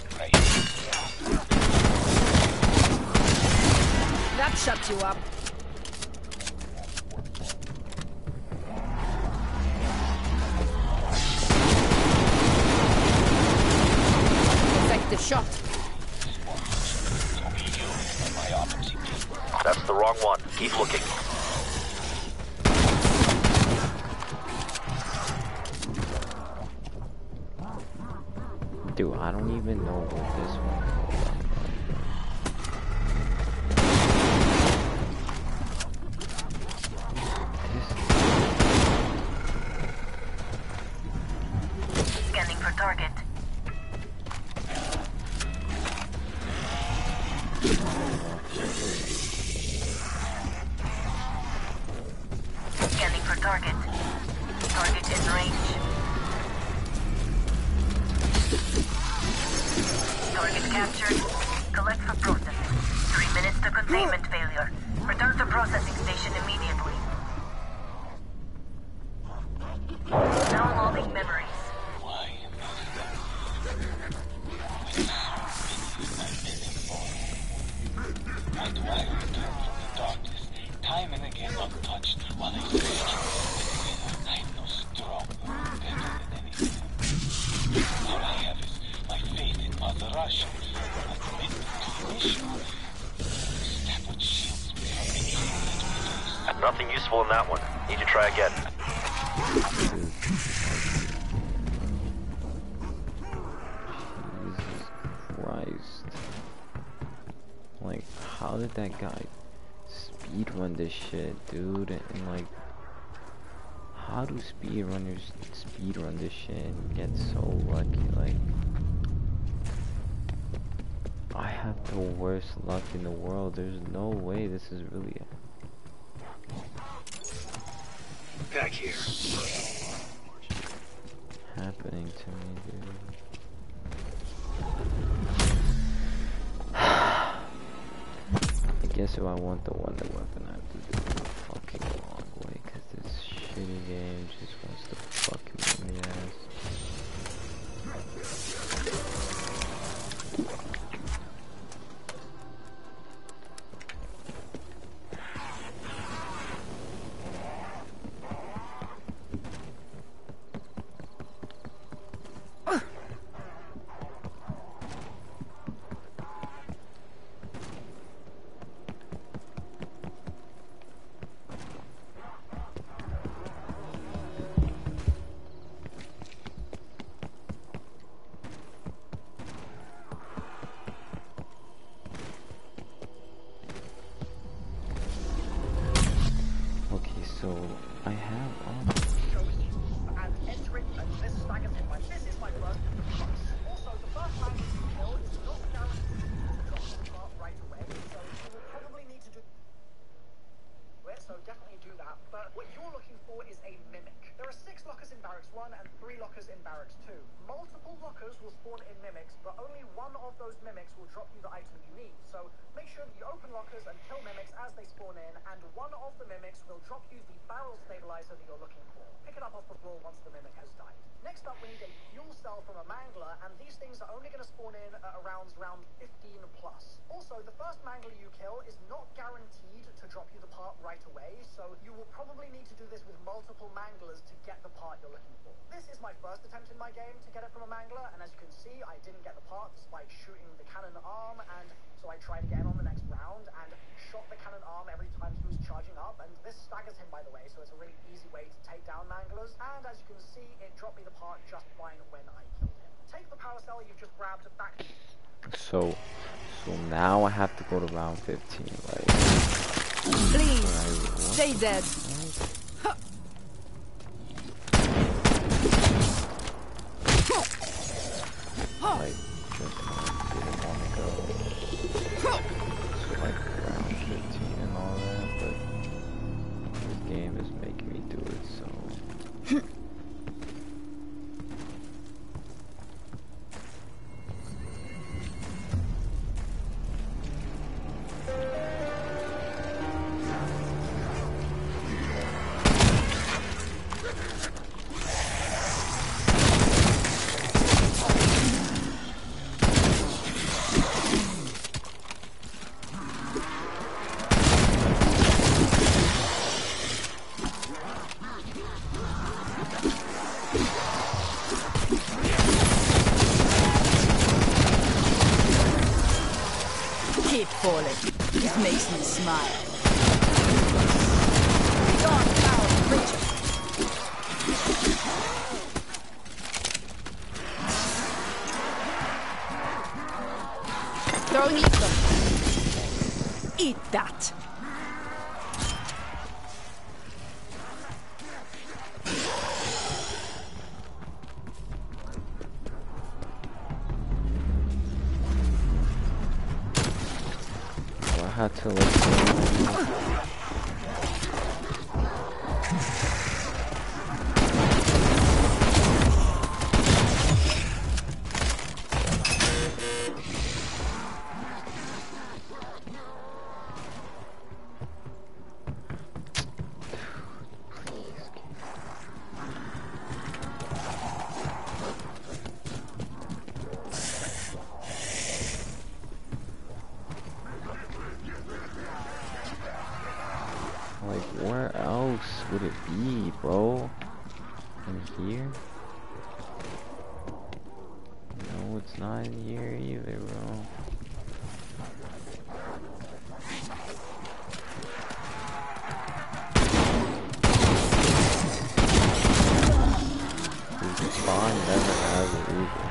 That shuts you up. Effective shot. That's the wrong one. Keep looking. Dude, I don't even know what this one This... Scanning for target. Scanning for target. Target in range. Target captured. Collect for processing. Three minutes to containment failure. Return to processing station immediately. Downloading memories. Why do I return from the darkness, time and again untouched, while I search? I am no stronger, better than anything. All I have is my faith in Mother Russia, my commitment to the mission. Is that what shields me from anything that we face? Nothing useful in that one. Need to try again. Jesus Christ. Like, how did that guy speedrun this shit, dude? And like, how do speedrunners speedrun this shit and get so lucky? Like, I have the worst luck in the world. There's no way this is really Back here. happening to me, dude. I guess if I want the wonder weapon, I have to do it the fucking long way, cause this shitty game just wants to fucking me in the ass. So I have all and entering and this staggers him by this is my first box. Also, the first man you kill is not guaranteed to drop the part right away, so you will probably need to do it, so definitely do that. But what you're looking for is a mimic. There are six lockers in Barracks one and three lockers in Barracks two. Multiple lockers will spawn in mimics, but only one of those mimics will drop you the item you need. So make sure that you open lockers and kill mimics as they spawn in, and one of the mimics will drop you the barrel stabilizer that you're looking for. Pick it up off the floor once the mimic has died. Next up, we need a fuel cell from a mangler, and these things are only going to spawn in at around round fifteen plus. Also, the first mangler you kill is not guaranteed to drop you the part right away, so you will probably need to do this with multiple manglers to get the part you're looking for. This is my first attempt in my game to get it from a mangler, and as you can see, I didn't get the part despite shooting the cannon arm, and so I tried again on the next round and shot the cannon arm every time he was charging up, and this staggers him, by the way, so it's a really easy way to take down manglers, and as you can see, it dropped me the part just fine when I killed him. take the power cell you just grabbed back. So, so now I have to go to round fifteen, right? Please, Right. stay dead. Like, just didn't want to go to like round fifteen and all that, but this game is making me do it, so. Keep falling. It makes me smile. Dark power creature. Throwing lethal. Eat that. I had to listen. Like, where else would it be, bro? In here? No, it's not in here either, bro. The spawn never has it either.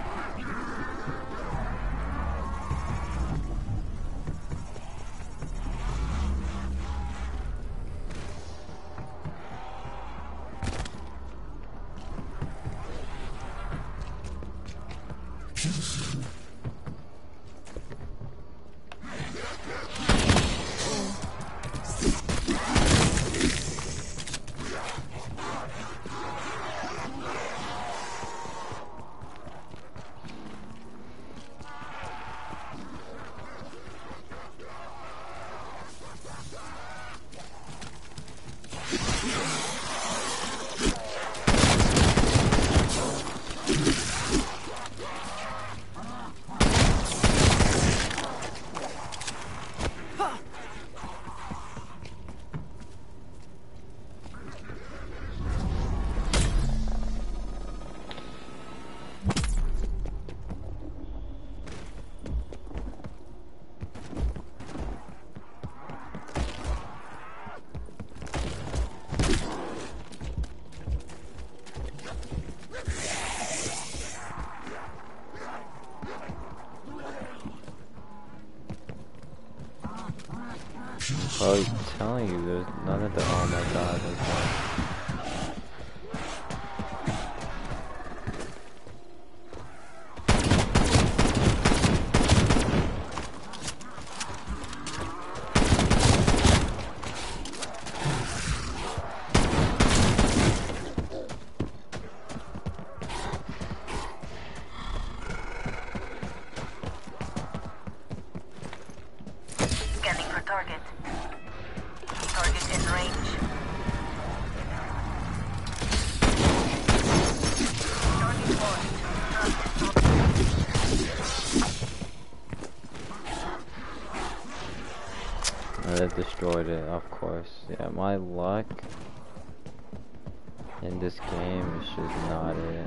I was telling you, there's none of the, oh my god, there's one. Scanning for target. Target in range. Target marked. I destroyed it, of course. Yeah, my luck in this game is just not it.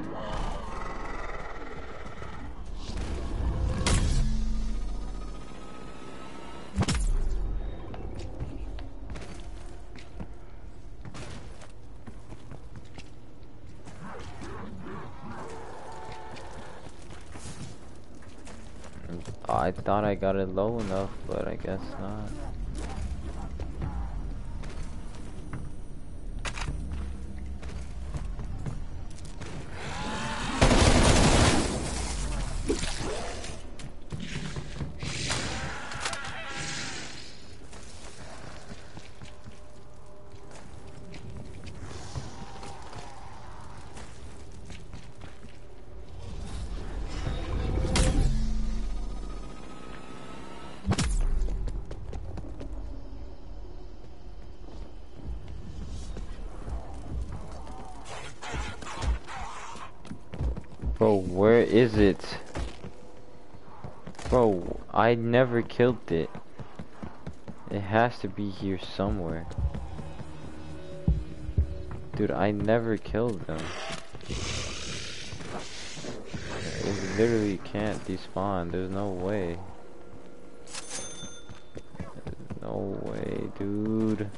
I thought I got it low enough, but I guess not. Bro, where is it? Bro, I never killed it. It has to be here somewhere. Dude, I never killed them. It literally can't despawn. There's no way. There's no way, dude.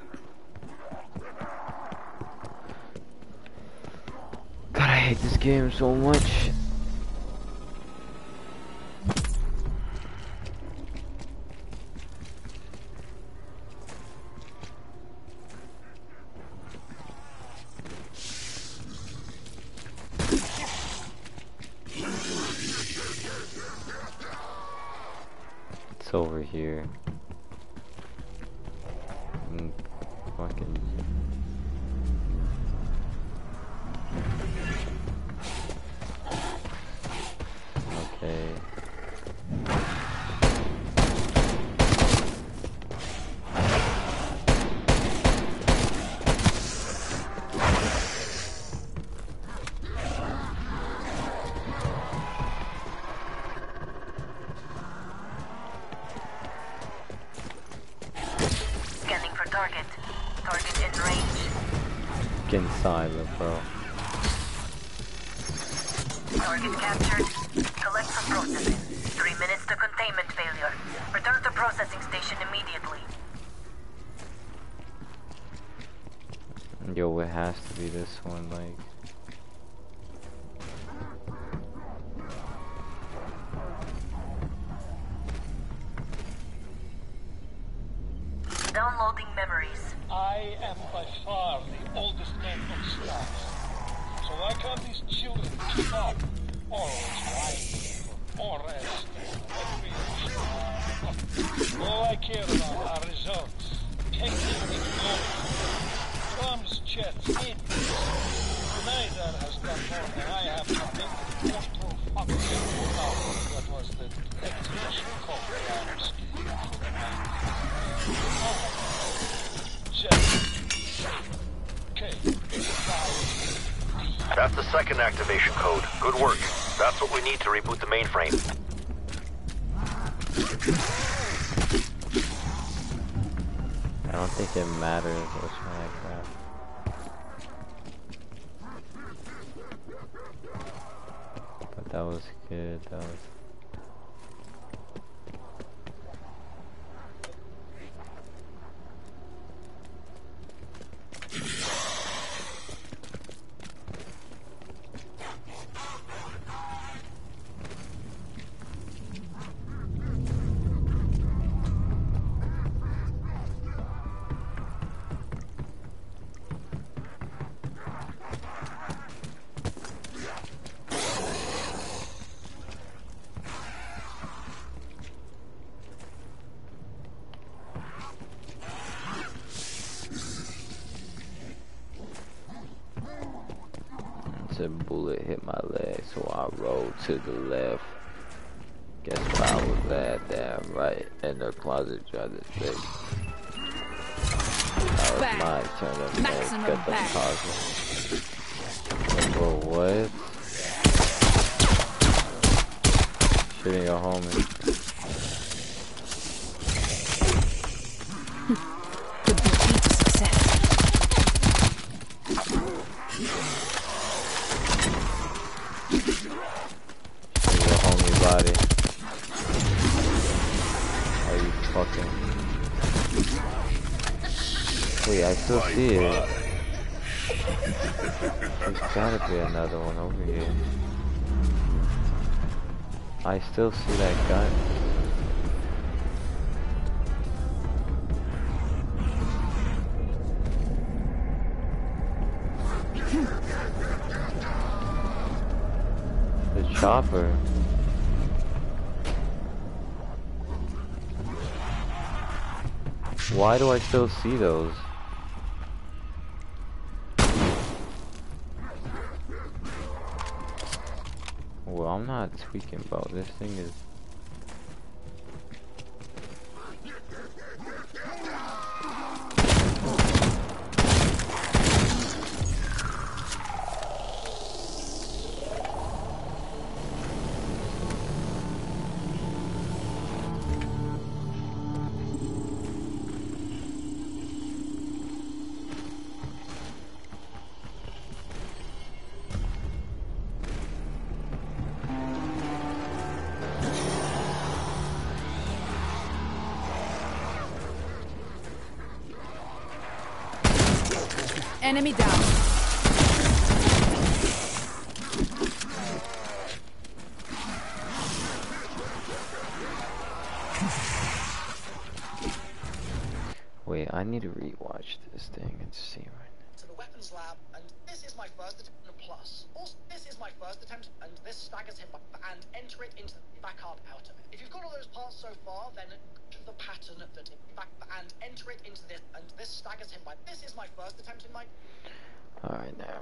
God, I hate this game so much. It's over here. Mm, fucking. Okay. Scanning for target. Target in range. Getting silent, bro. Target captured. Collect for processing. Three minutes to containment failure. Return to processing station immediately. Yo, it has to be this one, like. Downloading memories. I am by far the oldest man on staff. So why can't these children keep up? Always whining or rest. All I care about are results. Taking the goal. Drums, chats, in. Neither has done more than I have to make the total function. That was the exhibition called Drums. That's the second activation code. Good work. That's what we need to reboot the mainframe. I don't think it matters which one I grab. But that was good. That was. A bullet hit my leg, so I rolled to the left. Guess where I was at? Damn right, in the closet trying to say. That was Back. my turn to make Maximum cut the back. closet. Bro, what? Shooting your homie. Could be key to success. Your homie body. Are you fucking? Wait, I still see it. There's gotta be another one over here. I still see that gun. chopper. Why do I still see those? Well, I'm not tweaking, bro. This thing is... Enemy down. Wait, I need to rewatch this thing and see right To the weapons lab, and this is my first attempt on a plus. Also, this is my first attempt, and this staggers him and enter it into the back up out of it. If you've got all those parts so far, then to the pattern that back and enter it into this, and this staggers him by. This is my first attempt in my. Alright, now.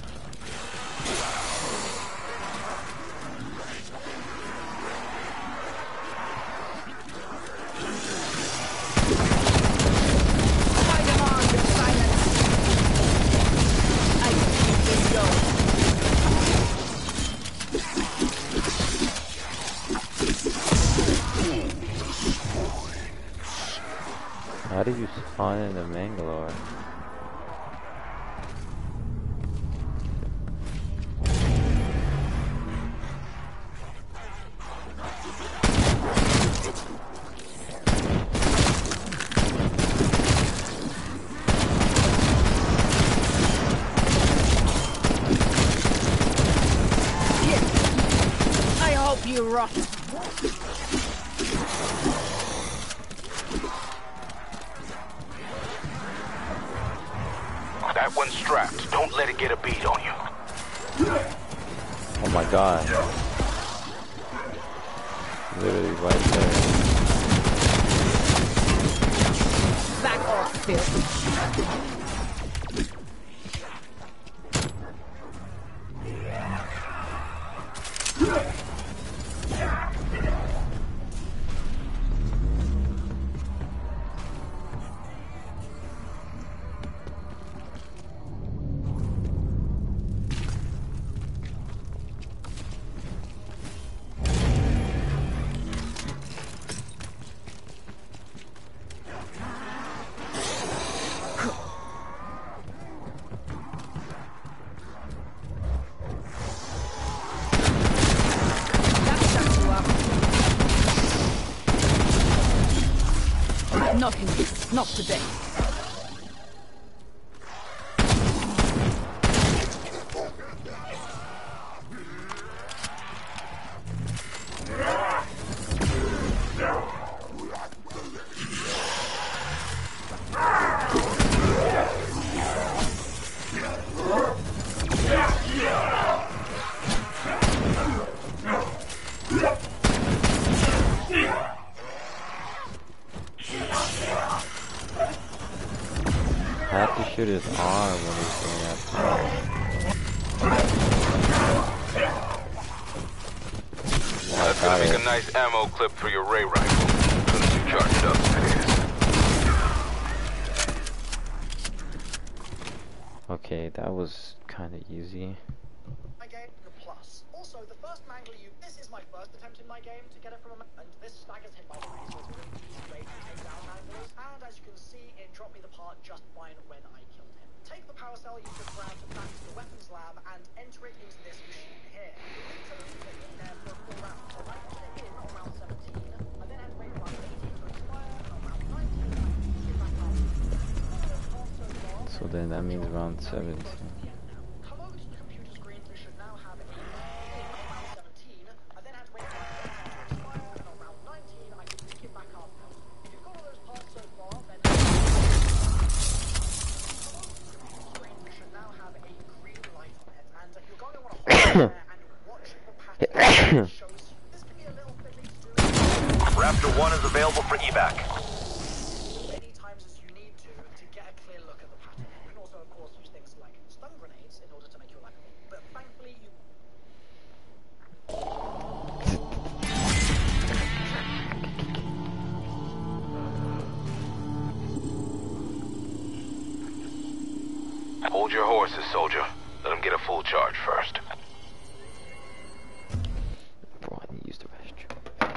I demand your silence. I keep this going. How do you spawn in the Mangalore? I hope you rot. That one's strapped. Don't let it get a bead on you. Oh my god. Literally right there. Back off, Phil. Nothing. Not today. I have to shoot his arm when he's doing that. That's gonna make a nice ammo clip for your ray rifle. As soon as you charge it up, that is. Okay, that was kind of easy. My game a plus. Also, the first mangler you. This is my first attempt in my game to get it from a. And this staggers him by the way, so it's a really easy way to take down manglers. And as you can see, it dropped me the part just fine when I killed him. Take the power cell you just grabbed back to the weapons lab and enter it into this machine here. You need to leave it in there for a full round. So I put it in on round seventeen, and then had wait around eighteen to expire, and on round nineteen, I can pick it back up. So then that means round seventeen. Come over to the computer screen, you should now have it in on round seventeen, and then had wait around eighteen to expire, and on round nineteen, I can pick it back up. If you've got all those parts so far, then come over to the computer screen, you should now have a green light on it, and you're going to want to hold it there and watch the pattern. evac. As many times as you need to to get a clear look at the pattern. You can also, of course, use things like stun grenades in order to make your life a bit. But thankfully, you. Hold your horses, soldier. Let him get a full charge first. Bro, I need to use the restroom.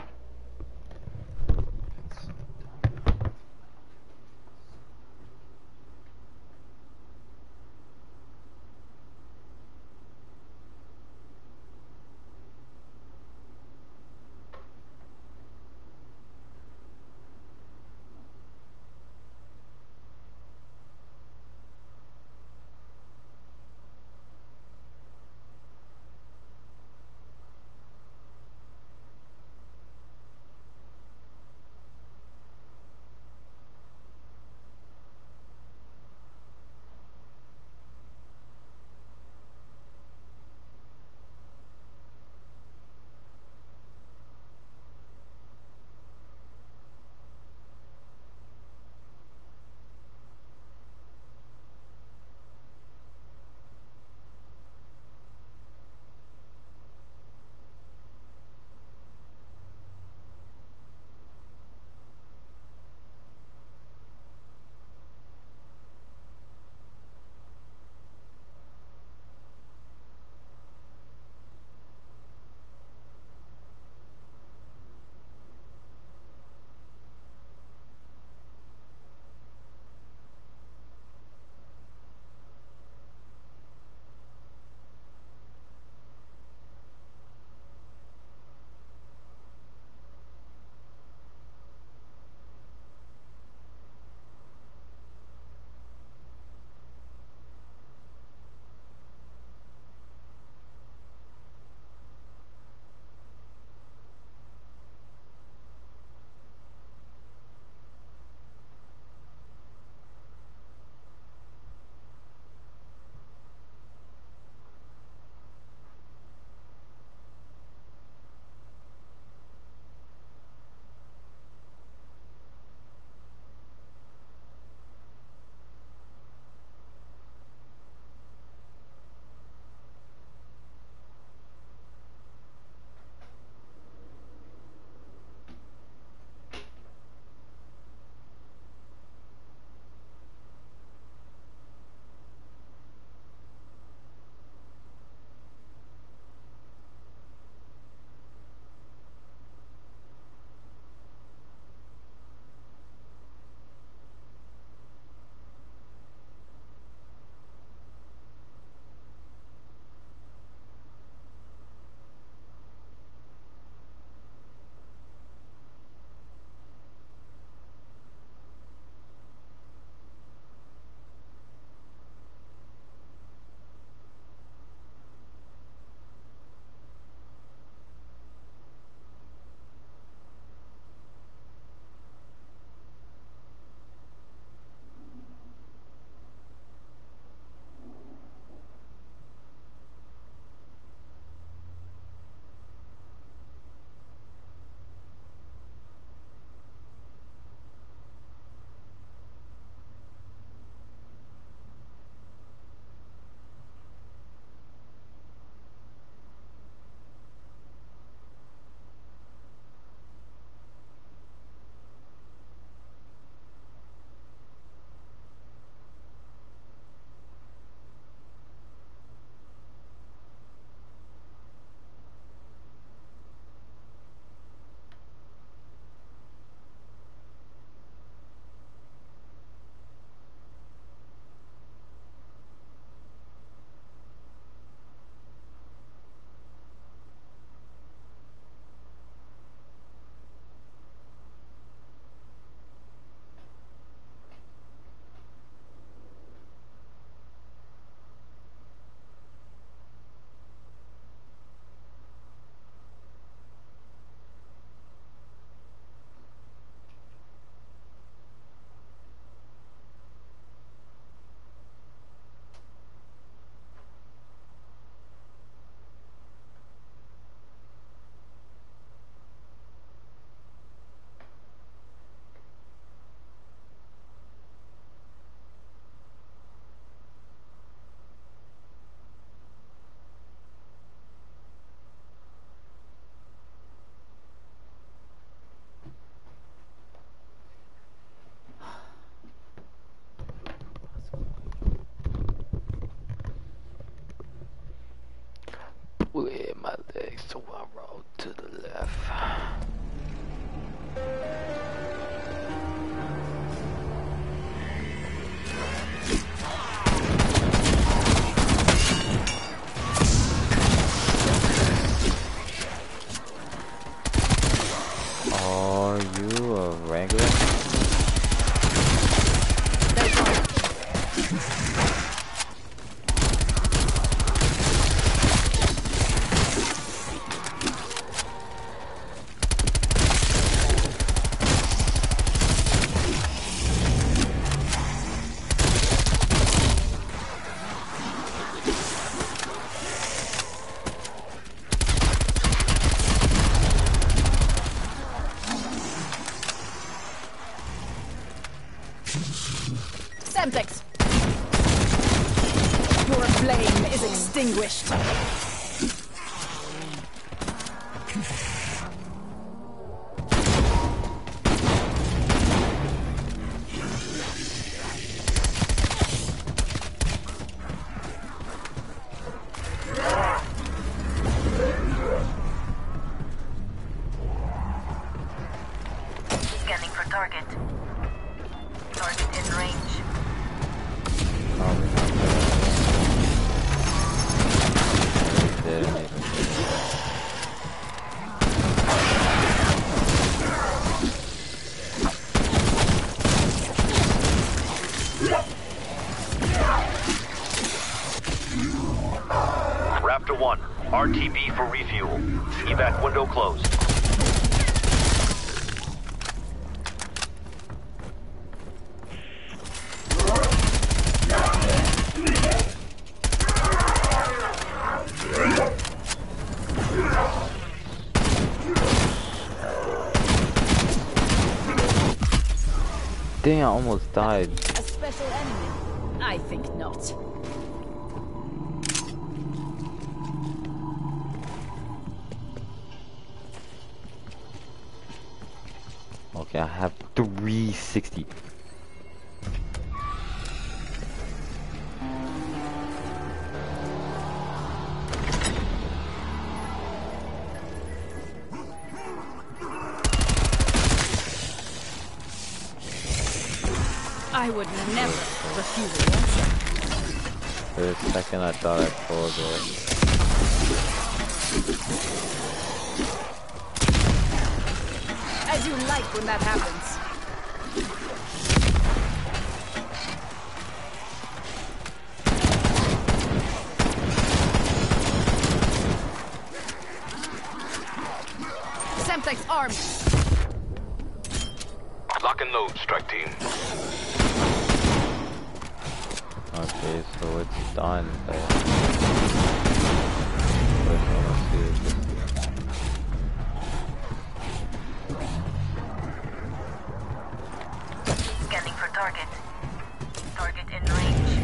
my legs, so I roll to the left. Are you a regular? Semtex! Your flame is extinguished. Scanning for target. Target in range. Raptor one, R T B for refuel. Evac window closed. Dang, I almost died. A special enemy? I think not. Okay, I have three sixty. I would never refuse a ransom. For a second I thought I pulled it. As you like when that happens. Semtex armed. Lock and load, strike team. Okay, so it's done, but first I want to see this. Scanning for target. Target in range.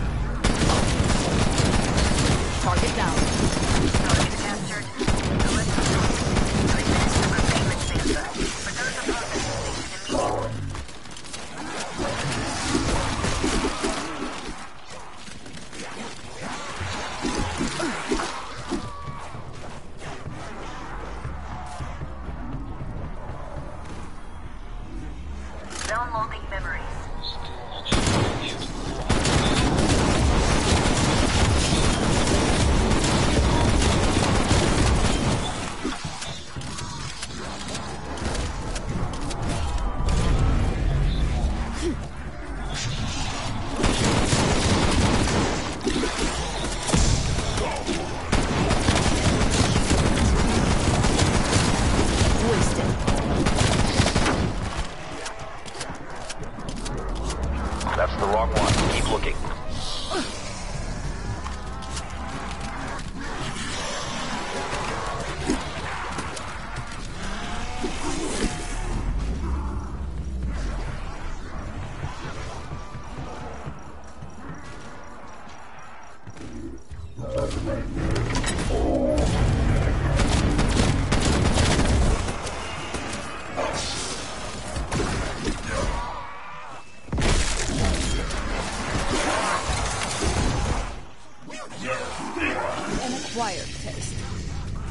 Target down. Target captured. Select three minutes to containment phase. Return to processing station immediately. Downloading memories. That's the wrong one. Keep looking. An acquired taste.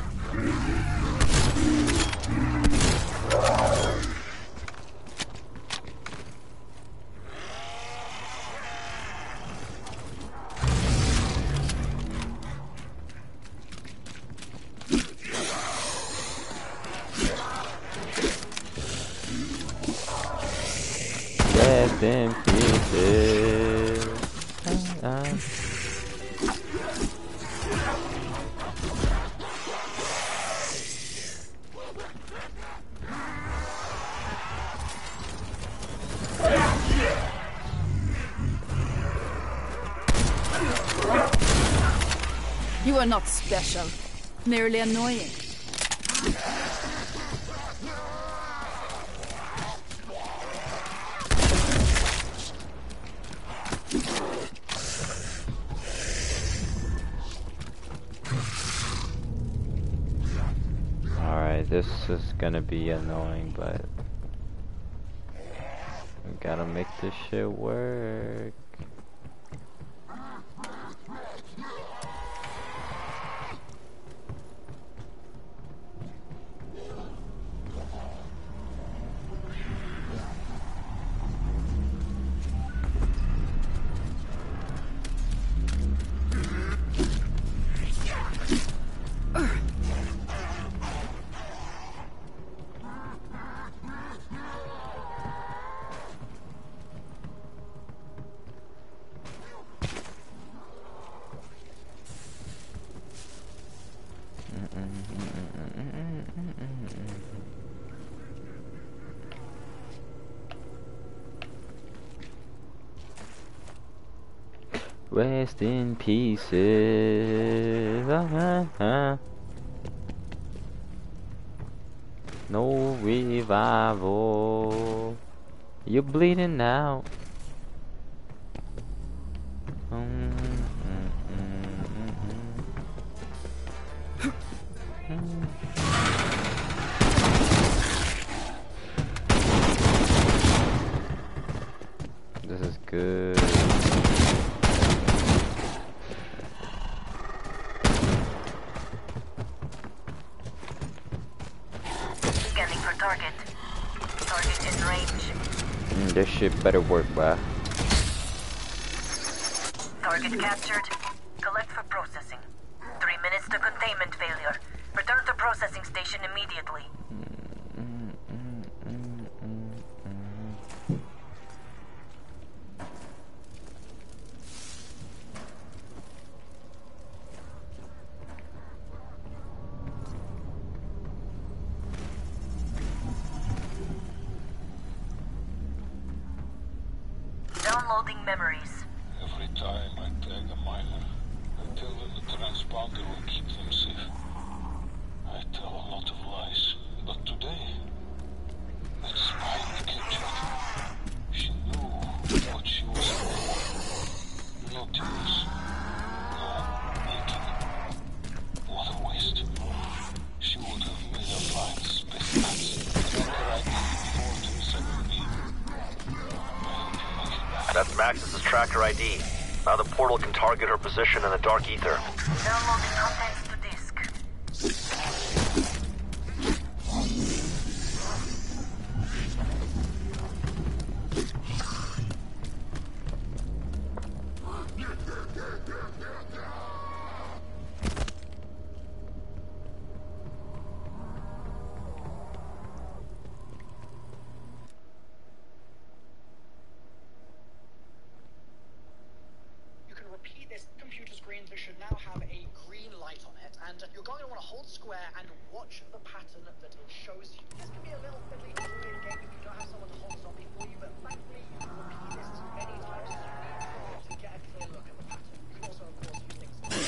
Rest in pieces. Ah, ah. You are not special, merely annoying. Alright, this is gonna be annoying, but we gotta make this shit work. Rest in pieces. Uh, uh, uh. No revival. You're bleeding now. Mm, mm, mm, mm, mm. This is good. Scanning for target. Target in range. Mm, this shit better work, bruh. Target captured. Collect for processing. Three minutes to containment failure. Return to processing station immediately. Downloading memories. Every time I tag a miner, I tell them the transponder will keep them safe. I tell a lot of lies, but today, that spy we captured, she knew what she was for. Not use. No, making. What a waste. She would have made a fine specimens. Tracker I D four two seven B. That's Maxis's tracker I D. Now the portal can target her position in the dark ether. Downloading contents to disk. You can repeat this computer screen that should now have a green light on it, and you're going to want to hold square and watch the pattern that it shows you. This can be a little fiddly in game if you don't have someone to hold zombie for you, but thankfully you can repeat this as many times as you need to get a clear look at the pattern. You can also, of course, use things like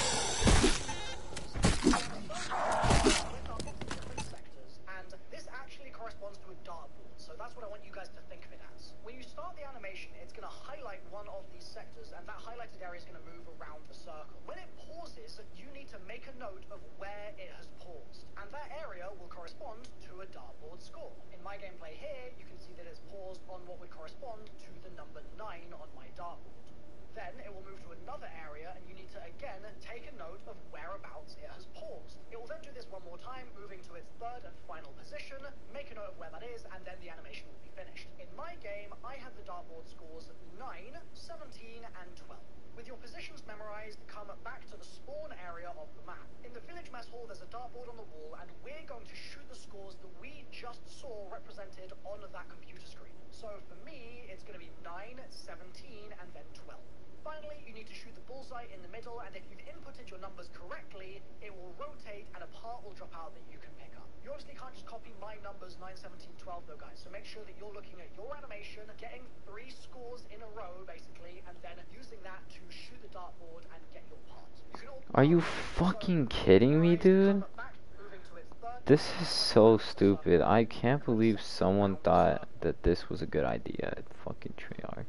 split up into the different sectors, and this actually corresponds to a dartboard, so that's what I want you guys to think of it as. When you start the animation, it's going to highlight one of these sectors, and that highlighted area is going to move around the circle. When it pauses, you need to make a note of where it has paused, and that area will correspond to a dartboard score. In my gameplay here, you can see that it's paused on what would correspond to the number nine on my dartboard. Then it will move to another area, and you need to again take a note of whereabouts it has paused. It will then do this one more time, moving to its third and final position, make a note of where that is, and then the animation will be finished. In my game, I have the dartboard scores nine, seventeen, and twelve. With your positions memorized, come back to the spawn area of the map. In the village mess hall, there's a dartboard on the wall, and we're going to shoot the scores that we just saw represented on that computer screen. So for me, it's going to nine, seventeen, and then twelve. Finally, you need to shoot the bullseye in the middle, and if you've inputted your numbers correctly, it will rotate and a part will drop out that you can pick up. You obviously can't just copy my numbers nine, seventeen, twelve though, guys, so make sure that you're looking at your animation, getting three scores in a row, basically, and then using that to shoot the dartboard and get your part. You can all Are you fucking kidding me, dude? This is so stupid. I can't believe someone thought that this was a good idea at fucking Treyarch.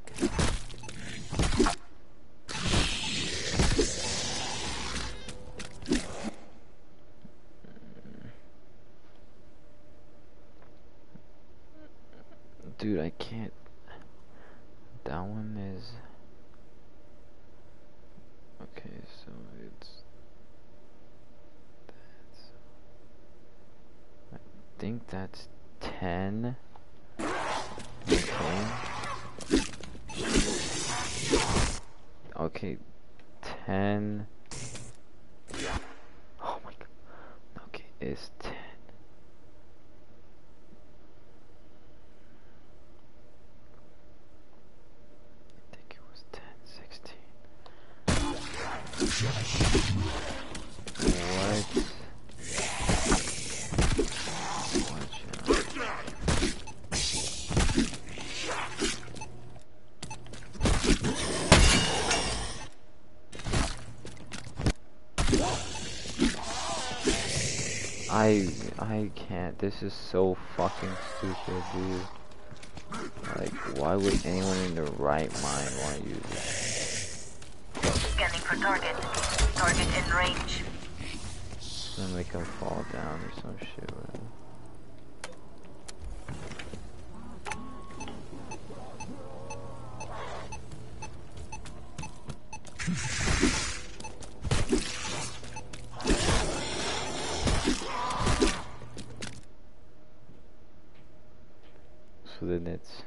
Dude, I can't. That one is. Okay, so it's. That's. I think that's ten. Okay. Okay, ten. Oh my god. Okay, it's ten. What? I I can't. This is so fucking stupid, dude. Like, why would anyone in their right mind want to use this? Scanning for target. Target in range. Then make him fall down or some shit, whatever. So then it's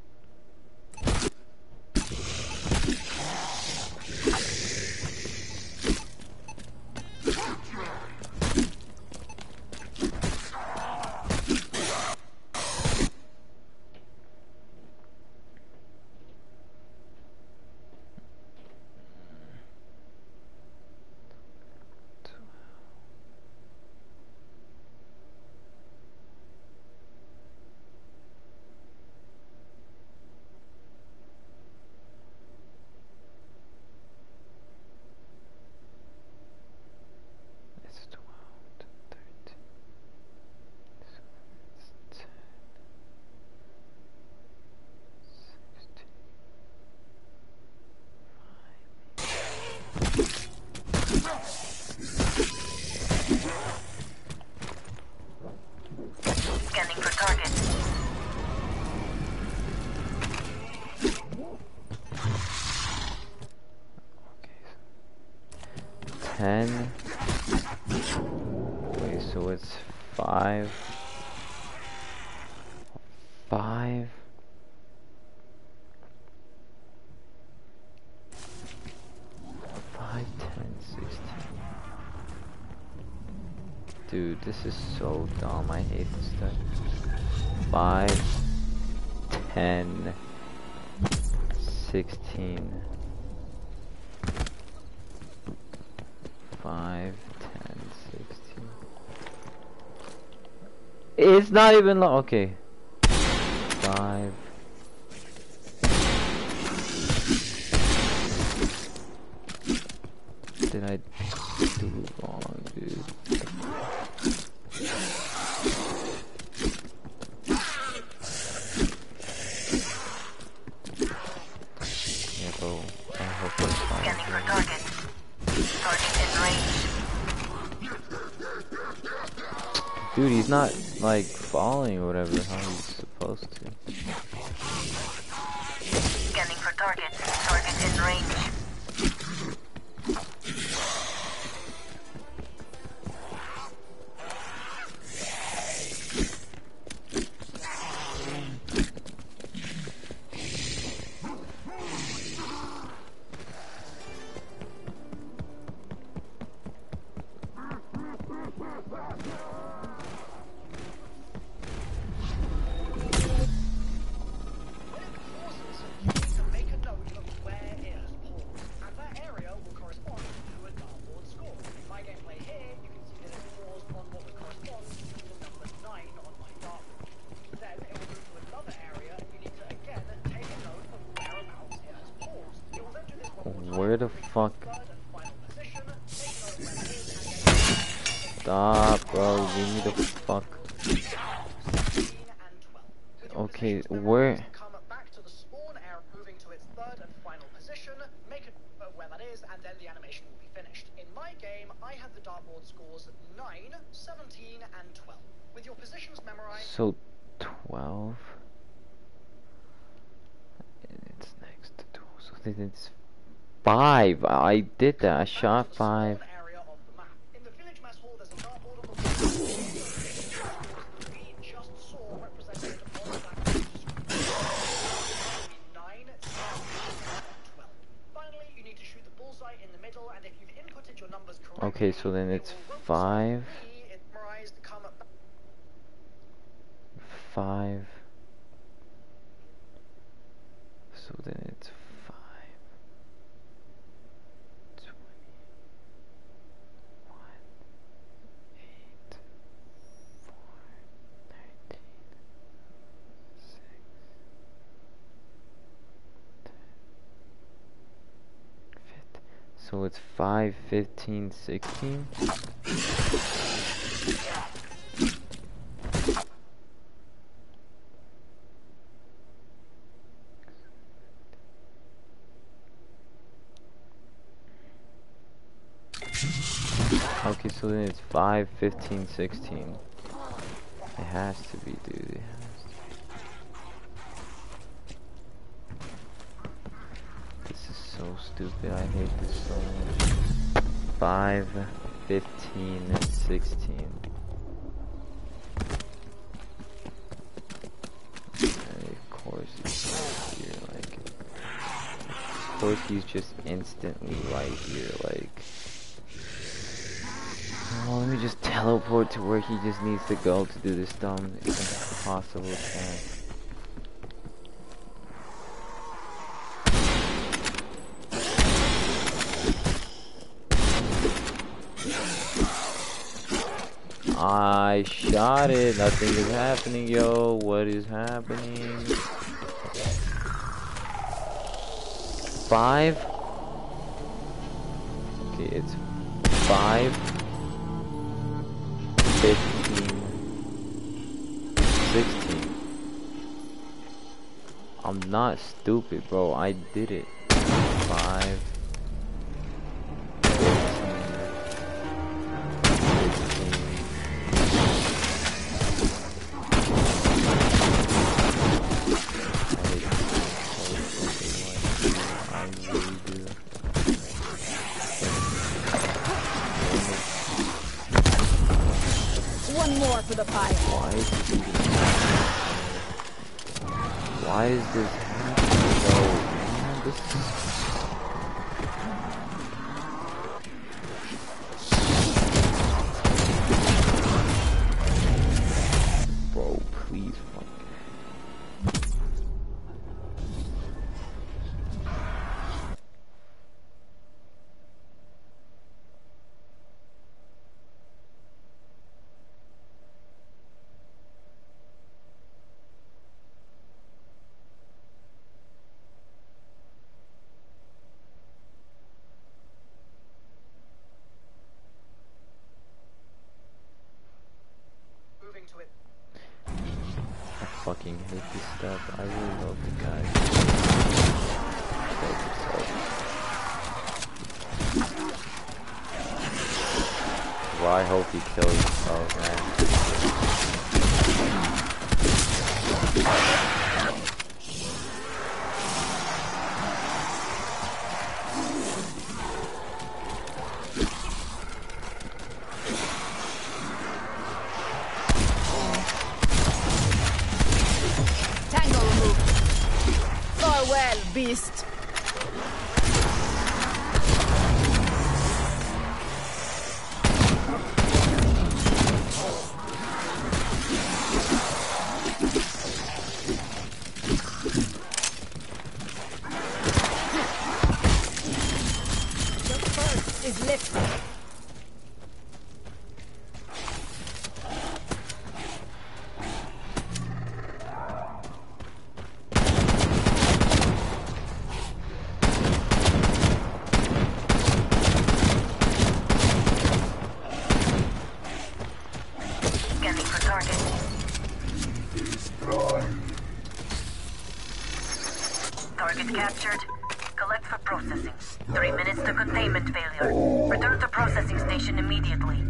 Scanning for target. ten. Wait, so it's five. Five. Five, ten, sixteen. Dude, this is so dumb. I hate this stuff. Five, ten, sixteen. Five, ten, sixteen. It's not even long. Okay. Five. Did I do wrong, dude? Yeah, bro. I hope it's fine. Scanning for target. Target in range. Dude, he's not like falling or whatever how he's supposed to. Scanning for target. Target in range. Where the fuck? Stop, bro. Give me the fuck. Okay, where? Come back to the spawn area, moving to its third and final position. Make it uh, where that is, and then the animation will be finished. In my game, I have the dartboard scores nine, seventeen, and twelve. With your positions memorized. So twelve. It's next to twelve. So then it's five. I did that. I shot five. In the village mess hall, there's a dartboard on the wall. We just saw represented on that nine, seven, twelve. Finally, you need to shoot the bullseye in the middle, and if you've inputted your numbers correctly, Okay, so then it's five. Five. So then it's five. Twenty. One. Eight. Four. Thirteen. Six. Ten. Fifteen. So it's five, fifteen, sixteen. Okay, so then it's five, fifteen, sixteen. It has to be, dude. It has to be. This is so stupid. I hate this so much. five, fifteen, sixteen. And of course, he's right here, like. Of course, he's just instantly right here, like. Oh, let me just teleport to where he just needs to go to do this dumb impossible task. I shot it. Nothing is happening, yo. What is happening? Five? Okay, it's five. fifteen, sixteen. I'm not stupid, bro. I did it. five, fifteen, sixteen. I really do. One more for the pile. Why is this Why is this happening, bro? Man, this is... Bro, please, fuck. I fucking hate this stuff. I really hope the guy kills himself. Well, I hope he kills himself, man. Farewell, beast. The first is lifted. Target captured. Collect for processing. Three minutes to containment failure. Return to processing station immediately.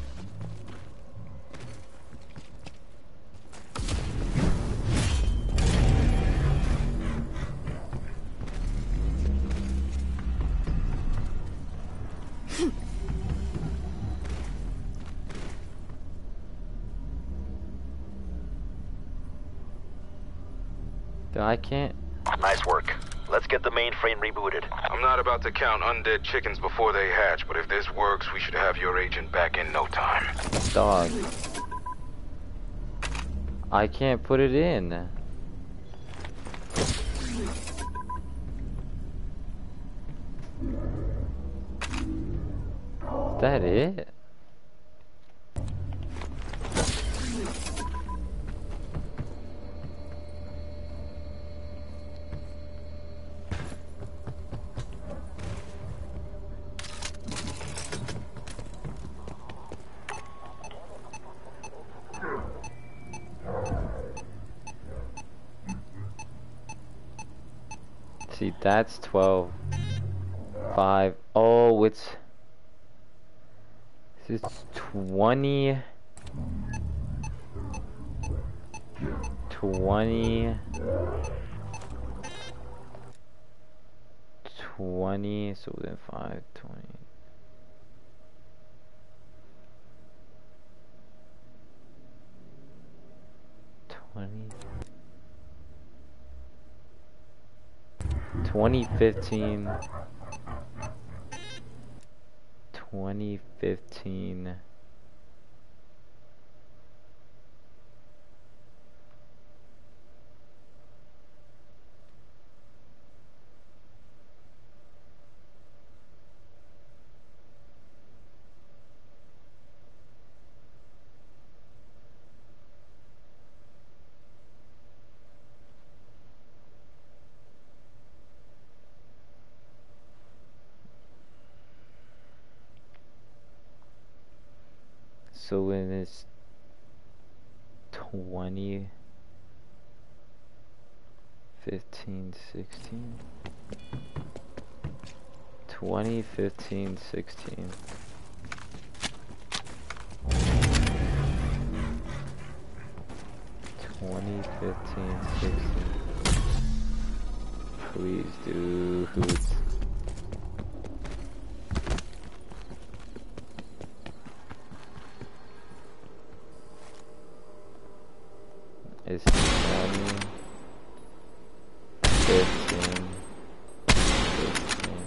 I can't. Nice work. Let's get the mainframe rebooted. I'm not about to count undead chickens before they hatch, but if this works, we should have your agent back in no time. Dog. I can't put it in. Is that it? See, that's twelve. five. Oh, it's... This is twenty. twenty. twenty, so then five, twenty. twenty. twenty fifteen. twenty fifteen. So when it's twenty, fifteen, sixteen, twenty, fifteen, sixteen. twenty, fifteen, sixteen. Please, dude. It's twenty, fifteen, sixteen.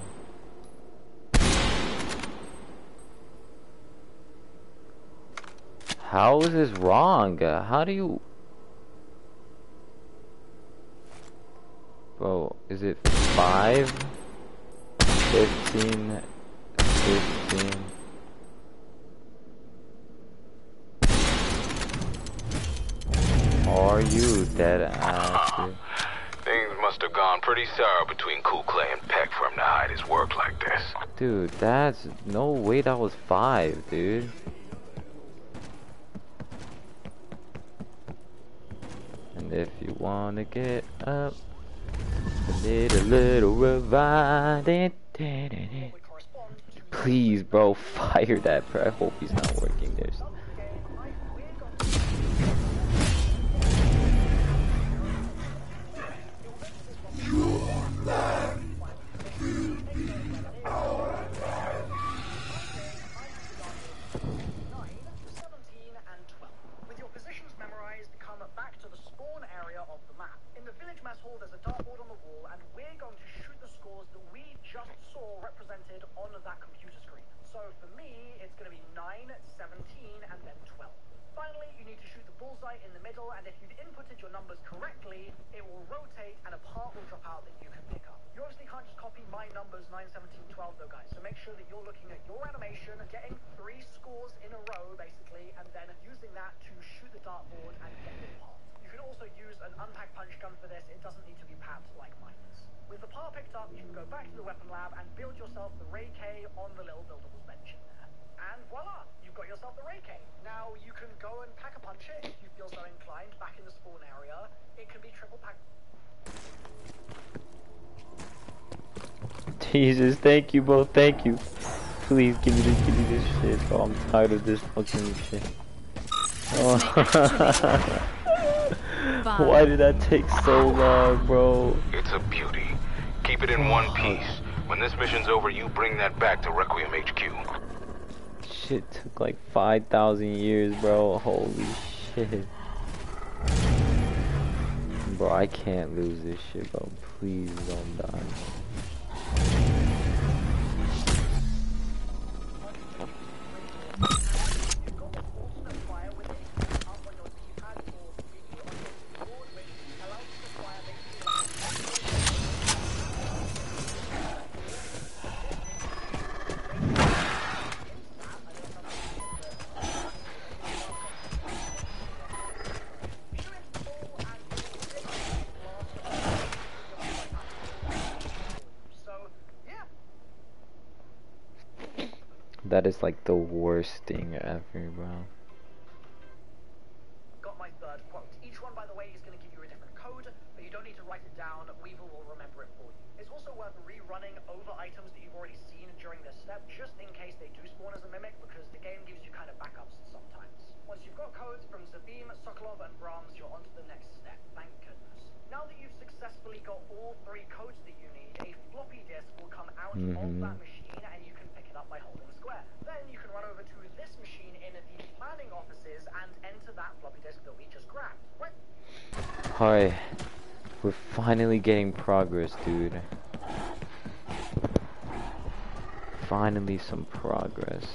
How is this wrong? How do you... Bro, is it five, fifteen, sixteen? Are you dead ass, dude? Things must have gone pretty sour between Kuklay and Peck for him to hide his work like this. Dude, that's... No way that was five, dude. And if you wanna get up, need a little reviving. Please, bro, fire that, bro. I hope he's not working there. Jesus, thank you, bro, thank you. Please give me this, give me this shit, bro. I'm tired of this fucking shit. Oh. Why did that take so long, bro? It's a beauty. Keep it in one piece. When this mission's over, you bring that back to Requiem H Q. Shit took like five thousand years, bro. Holy shit. Bro, I can't lose this shit, bro. Please don't die. That is like the worst thing ever, bro. Got my third quote. Each one, by the way, is going to give you a different code, but you don't need to write it down. Weaver will remember it for you. It's also worth rerunning over items that you've already seen during this step, just in case they do spawn as a mimic, because the game gives you kind of backups sometimes. Once you've got codes from Zabim, Sokolov, and Brahms, you're on to the next step. Thank goodness. Now that you've successfully got all three codes that you need, a floppy disk will come out Mm-hmm. of that machine, and you can pick it up by holding square. Then you can run over to this machine in the planning offices and enter that floppy disk that we just grabbed. Right? Alright. We're finally getting progress, dude. Finally some progress.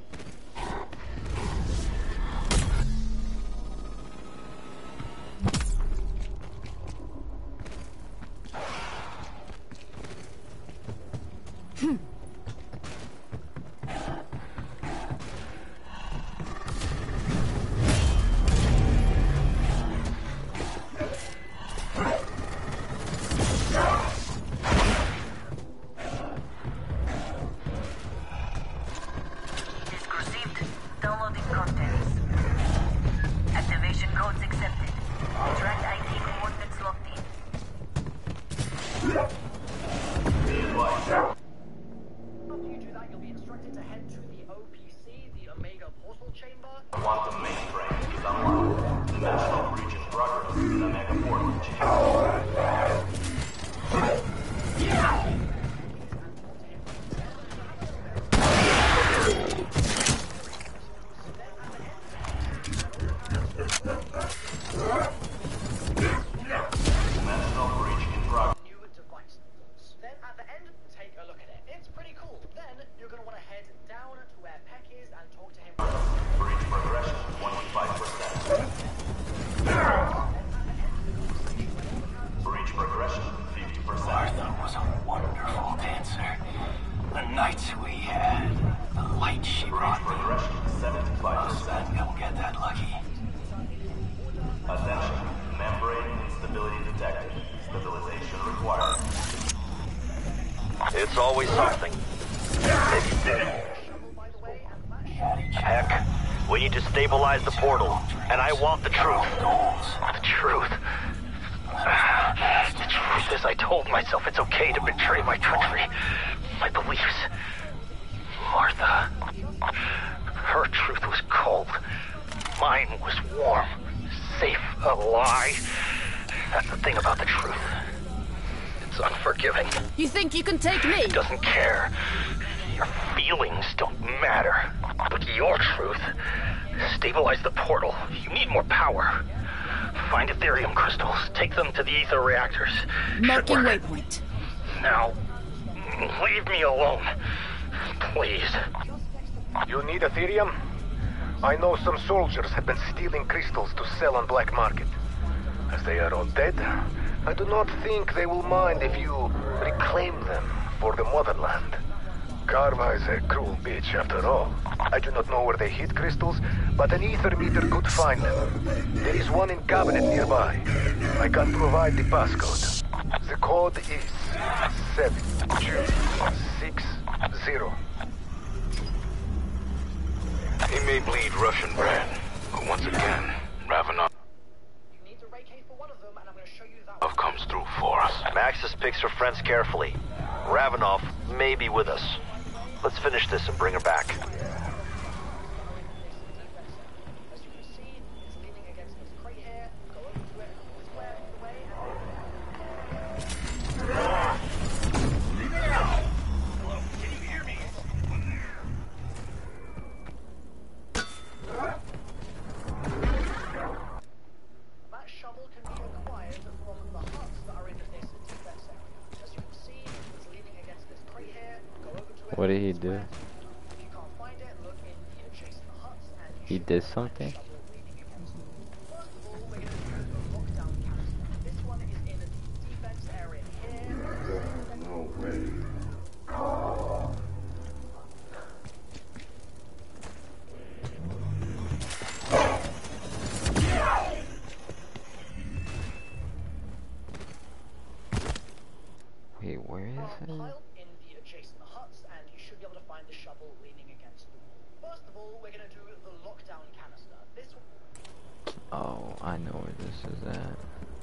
It's always something. Heck, we need to stabilize the portal, and I want the truth. The truth. The truth is, I told myself it's okay to betray my country, my beliefs. Martha, her truth was cold. Mine was warm, safe, a lie. That's the thing about the truth. It's unforgiving. You think you can take me? It doesn't care. Your feelings don't matter. But your truth. Stabilize the portal. You need more power. Find Ethereum crystals. Take them to the ether reactors. Marking waypoint. Now, leave me alone. Please. You need Ethereum? I know some soldiers have been stealing crystals to sell on black market. As they are all dead, I do not think they will mind if you reclaim them for the motherland. Karma is a cruel bitch after all. I do not know where they hid crystals, but an ether meter could find them. There is one in cabinet nearby. I can provide the passcode. The code is seven two six zero. He may bleed Russian bread, but once again, Ravenov for one of them, and I'm going to show you that Love comes through for us. Maxis picks her friends carefully. Ravenov may be with us. Let's finish this and bring her back. What did he do? He did something? No way. Wait, where is it? In the adjacent huts, and you should be able to find the shovel leaning against the wall. First of all, we're going to do the lockdown canister. This Oh, I know where this is at.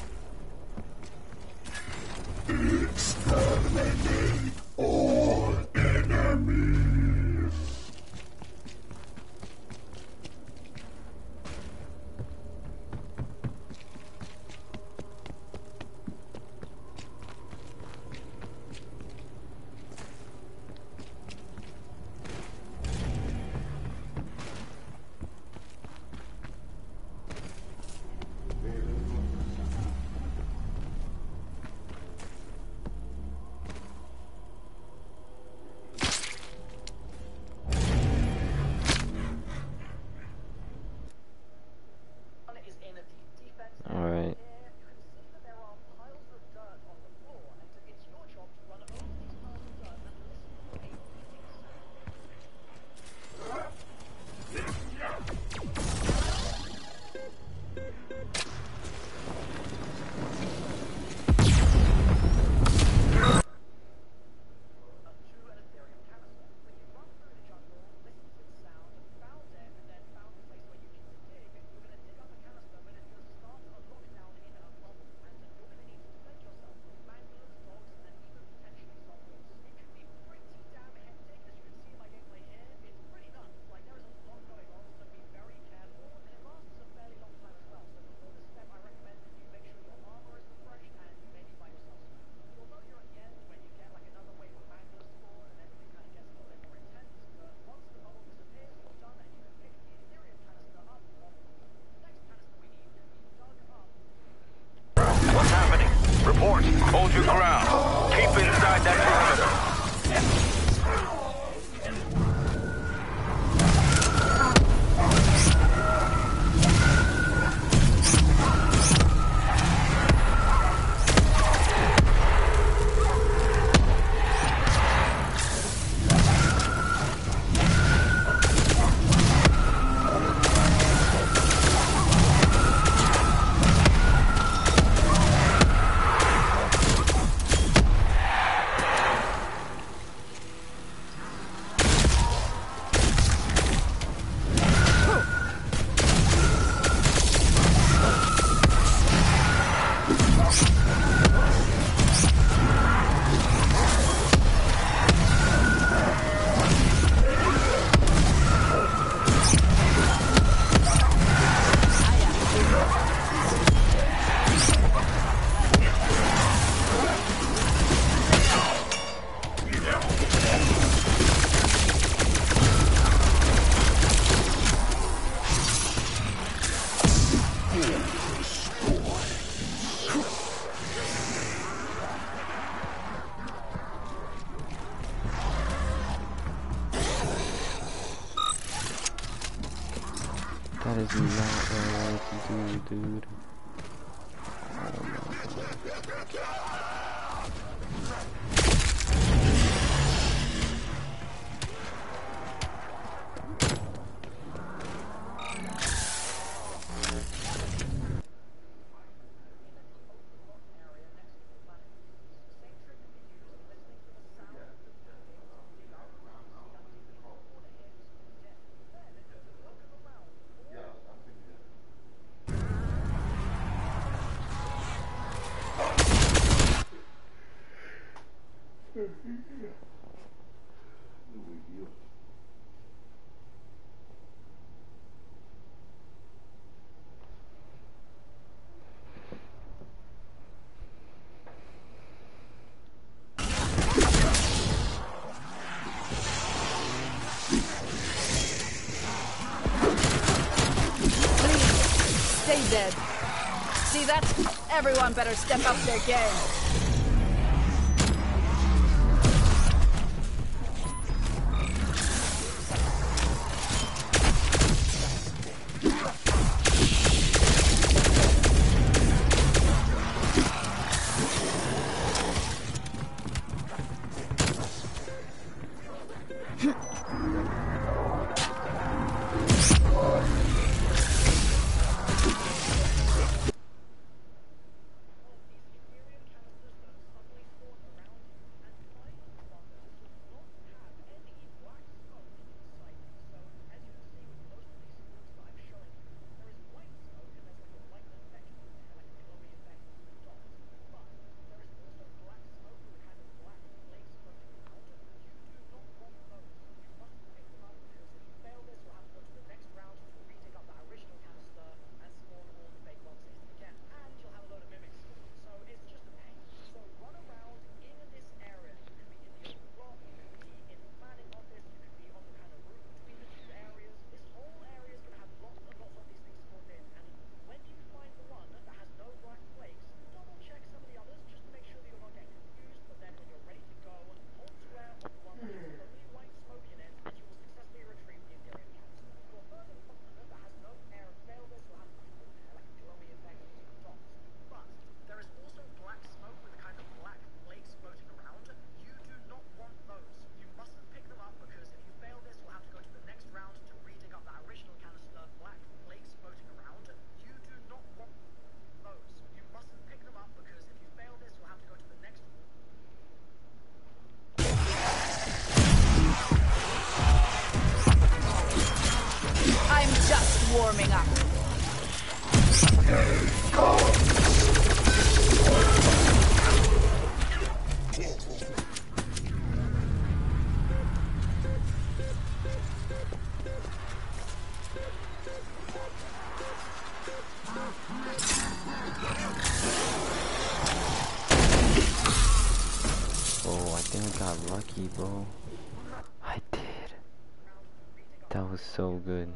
Exterminate all enemies. Alright. What's happening? Report. Hold your ground. Keep inside that perimeter. That is not what I want to do, dude. Oh my god. Stay dead. See that? Everyone better step up their game. Warming up. Oh, I think I got lucky, bro. I did. That was so good.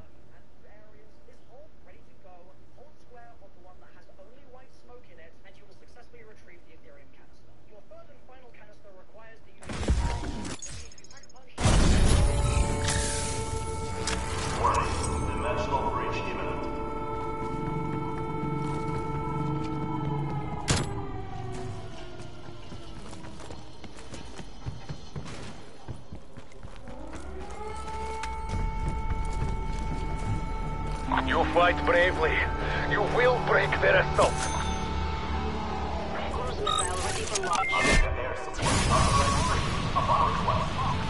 You fight bravely. You will break their assault. Cruise missile ready for launch. Air support authorized upon request.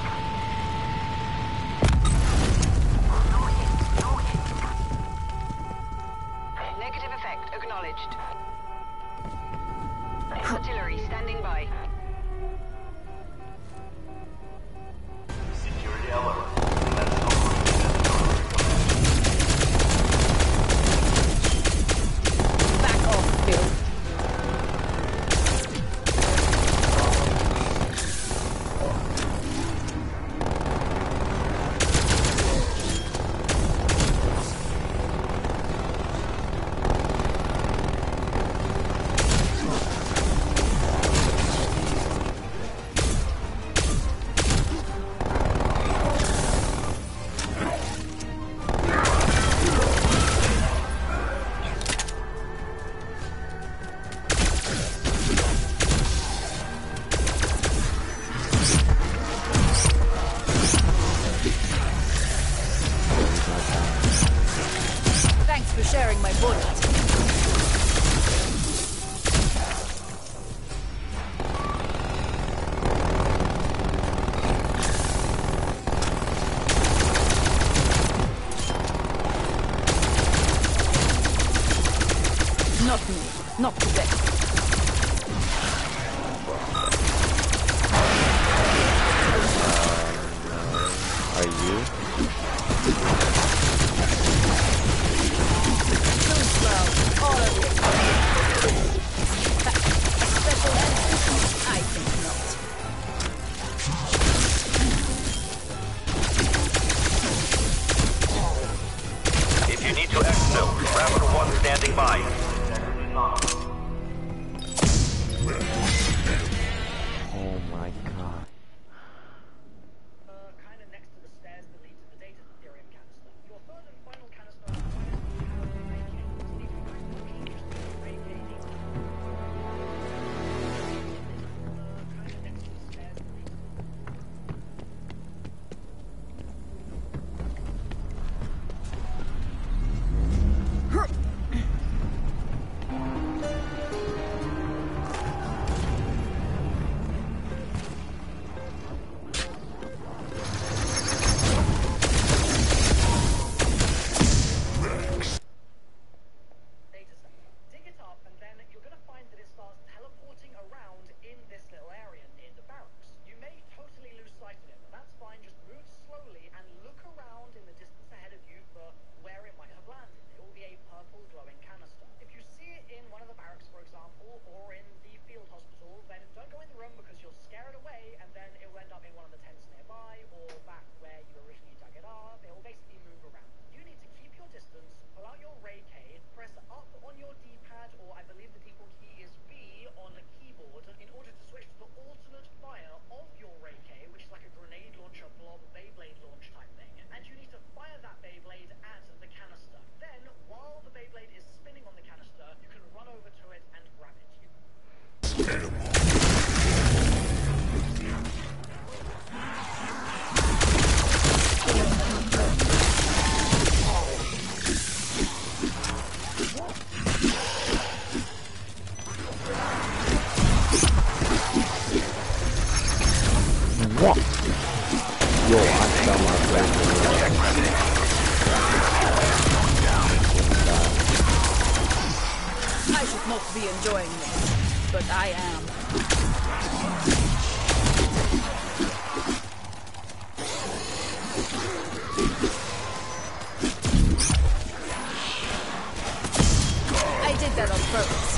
No hit, no hit. Negative effect acknowledged. Artillery standing by. Security alert. Back off, my god. Uh, kind of next to the stairs that lead to the data Ethereum canister. Your third and final canister requires the power of Ray K. So these are going to change the Ray K data. Uh, kind of next to the stairs that lead to What? Yo, I shot my friend. I should not be enjoying this, but I am. I did that on purpose.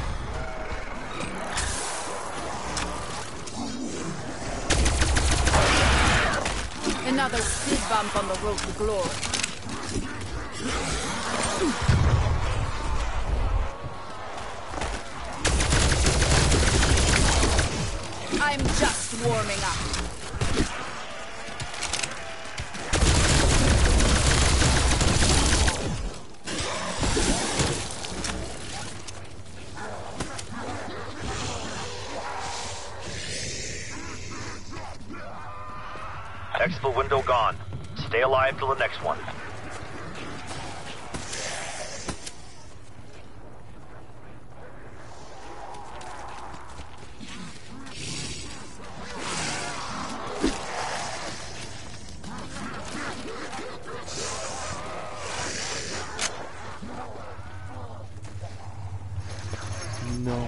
Another speed bump on the road to glory. I'm just warming up. Exfil window gone. Stay alive till the next one. No.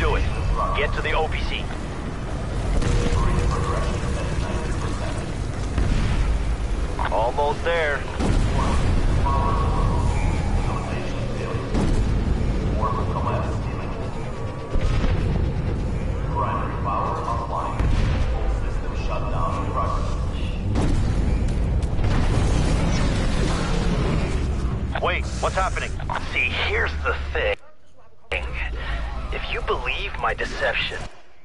do it. Get to the O P C. Almost there. Wait, what's happening? See, here's the thing. If you believe my deception,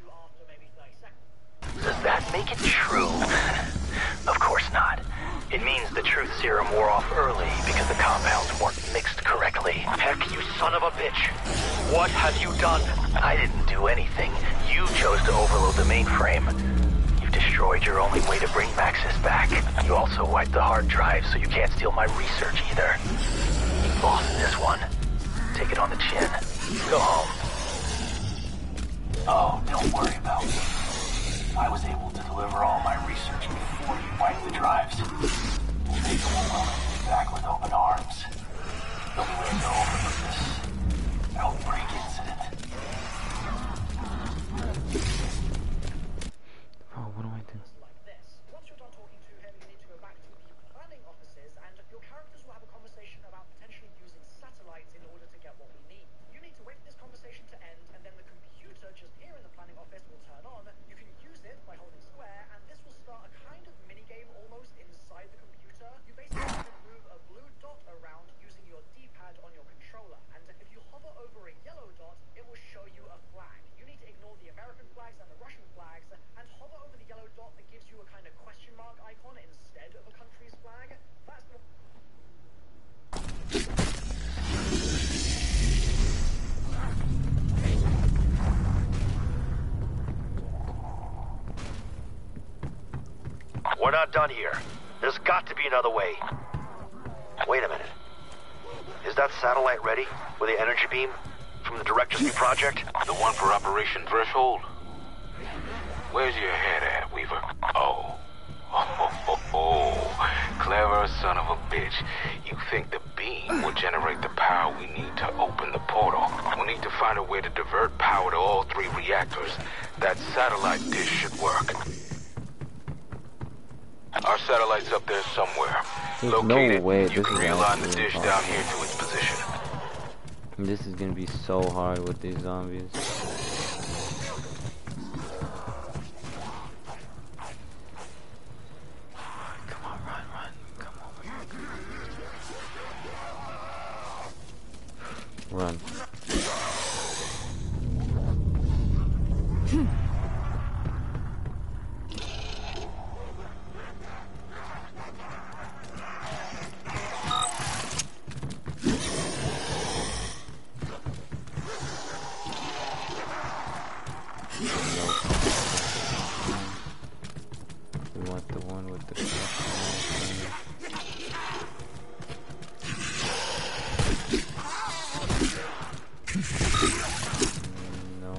does that make it true? Of course not. It means the truth serum wore off early because the compounds weren't mixed correctly. Heck, you son of a bitch. What have you done? I didn't do anything. You chose to overload the mainframe. You destroyed your only way to bring Maxis back. You also wiped the hard drive so you can't steal my research either. You lost this one. Take it on the chin. Go home. Oh, don't worry about me. I was able to deliver all my research before you wiped the drives. They won't welcome me back with open arms. The only way to overlook this outbreak incident. Oh, what do I do? Like this. Once you're done talking to him, you need to go back to the planning offices, and your characters will have a conversation about potentially using satellites in order to get what we need. You need to wait for this conversation to end, and then the computer just here in the planning office will turn on. You can use it by holding square, and this will start a kind of minigame almost inside the computer. You basically can move a blue dot around using your D-pad on your controller, and if you hover over a yellow dot, it will show you a flag. You need to ignore the American flags and the Russian flags, and hover over the yellow dot that gives you a kind of question mark icon instead of a country's flag. That's the We're not done here. There's got to be another way. Wait a minute. Is that satellite ready with the energy beam from the Director's new project? The one for Operation Threshold? Where's your head at, Weaver? Oh. Oh, ho, ho, ho. Clever son of a bitch. You think the beam will generate the power we need to open the portal? We'll need to find a way to divert power to all three reactors. That satellite dish should work. Our satellite's up there somewhere. There's Locate no it. way You this can is realign the actually dish down impossible. here to its position. This is gonna be so hard with these zombies. Come on, run, run. Come over here. Run. We want the one with the no.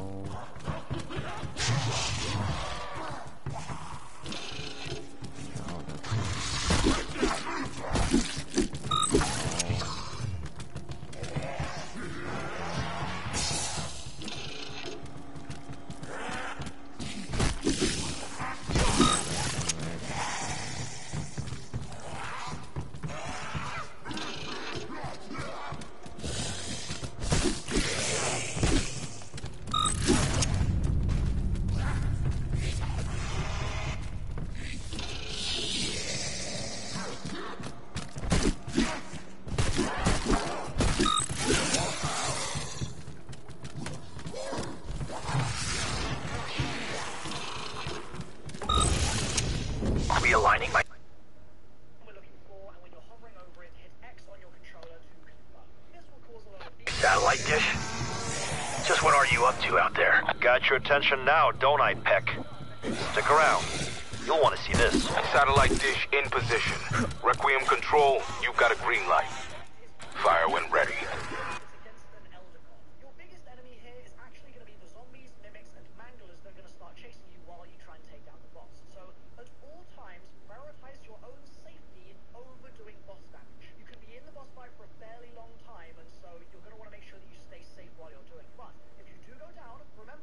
Realigning my... we're looking for, and when you're hovering over it, hit X on your controller to confirm. This will cause a lot of feedback. Satellite dish? Just what are you up to out there? Got your attention now, don't I, Peck? Stick around. You'll want to see this. Satellite dish in position. Requiem control, you've got a green light. Fire when ready. Your biggest enemy here is actually going to be the zombies, mimics, and manglers that are going to start chasing you while you try and take down the boss. So, at all times, prioritize your own safety over doing boss damage. You can be in the boss fight for a fairly long time, and so you're going to want to make sure that you stay safe while you're doing it. But if you do go down, remember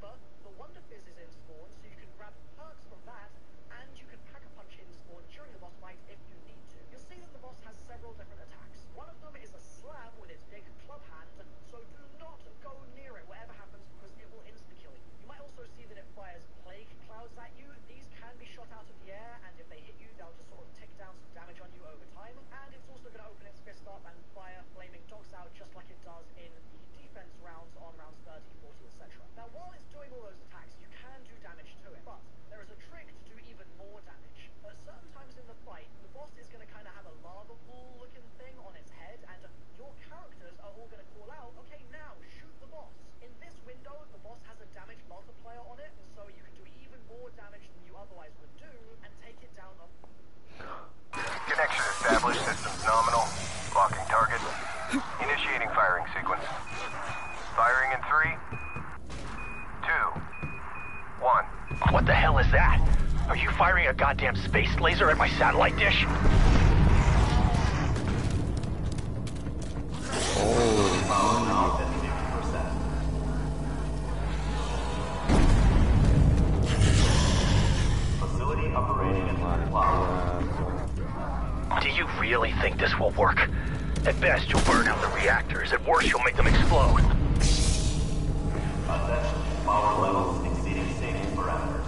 Push systems nominal. Locking target. Initiating firing sequence. Firing in three, two, one. What the hell is that? Are you firing a goddamn space laser at my satellite dish? Facility operating in Do you really think this will work? At best, you'll burn out the reactors. At worst, you'll make them explode. Attention. Power levels exceeding safety parameters.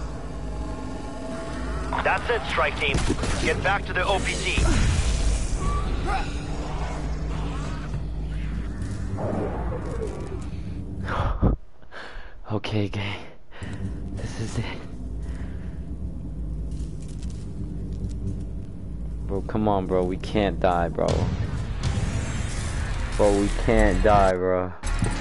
That's it, strike team. Get back to the O P T. Okay, gang. This is it. Bro, come on, bro. We can't die, bro. Bro, we can't die, bro.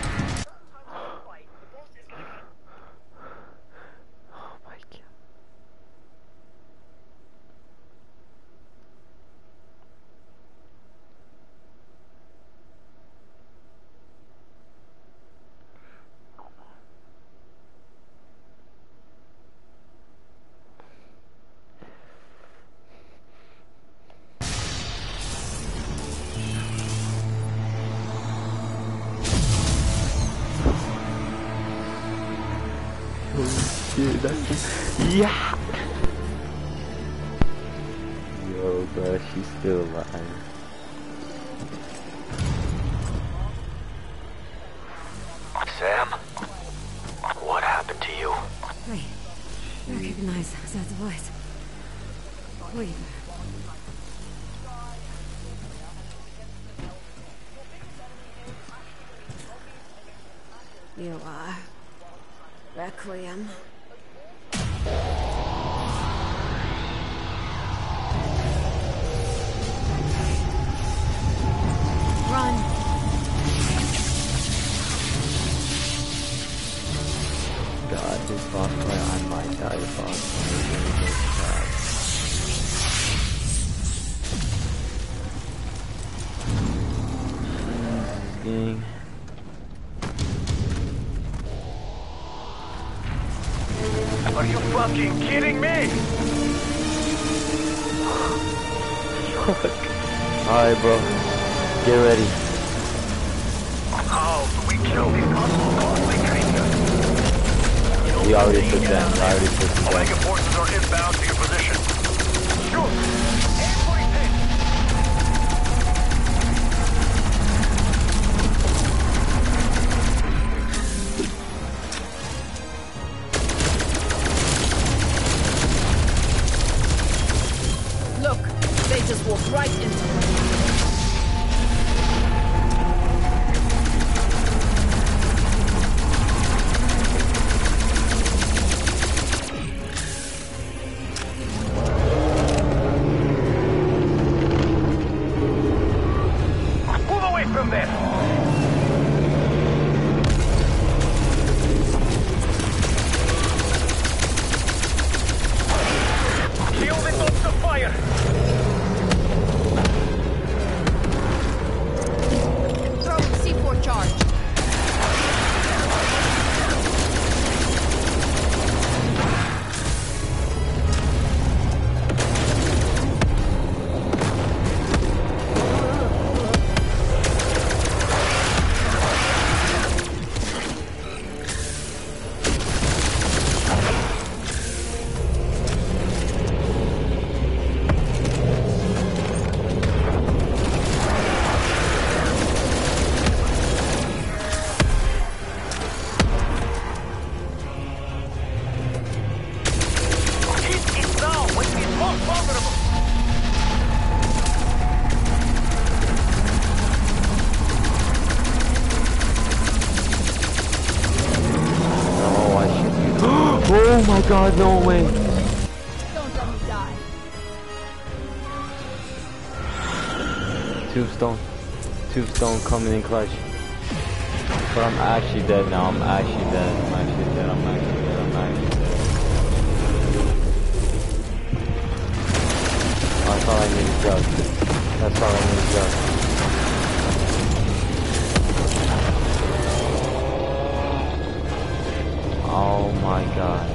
Dude, that's yeah. Yo, bro, she's still alive. Sam, what happened to you? I recognize that voice. Wait. You are Requiem. Run. God, this boss fight, I might die this boss fight. Gang. Are you fucking kidding me? Alright, bro. Get ready. How do we kill these console We already took them. We already took them. Omega forces are inbound to your position. Shoot! Look, they just walked right into it. Oh my god, no way. Don't let me die. Tombstone. Tombstone coming in clutch. But I'm actually dead now. I'm actually dead. I'm actually dead. I'm actually dead. I'm actually dead. Oh all I need is drugs. That's all I need is drugs. Oh my god.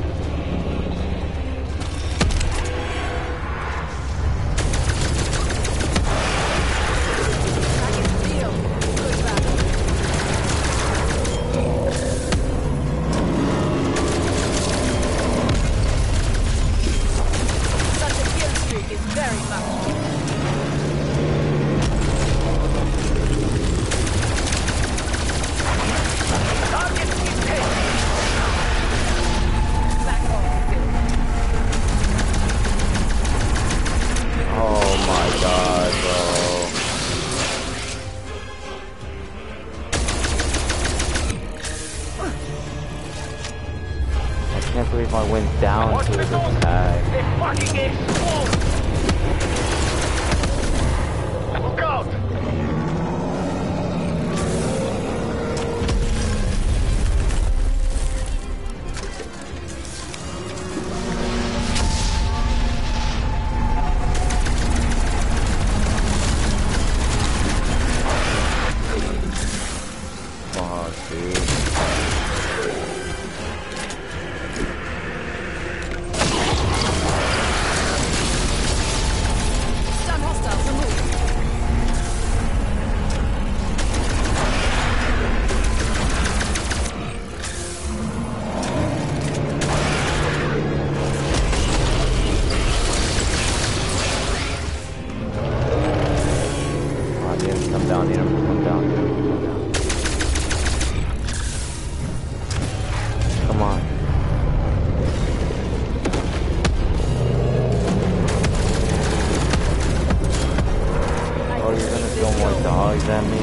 I can't believe I went down to this tag. It fucking explodes! Look out! Fuck, dude. Come down, need him to come down, need him to come down. Come on. Oh, you're gonna throw more dogs at me?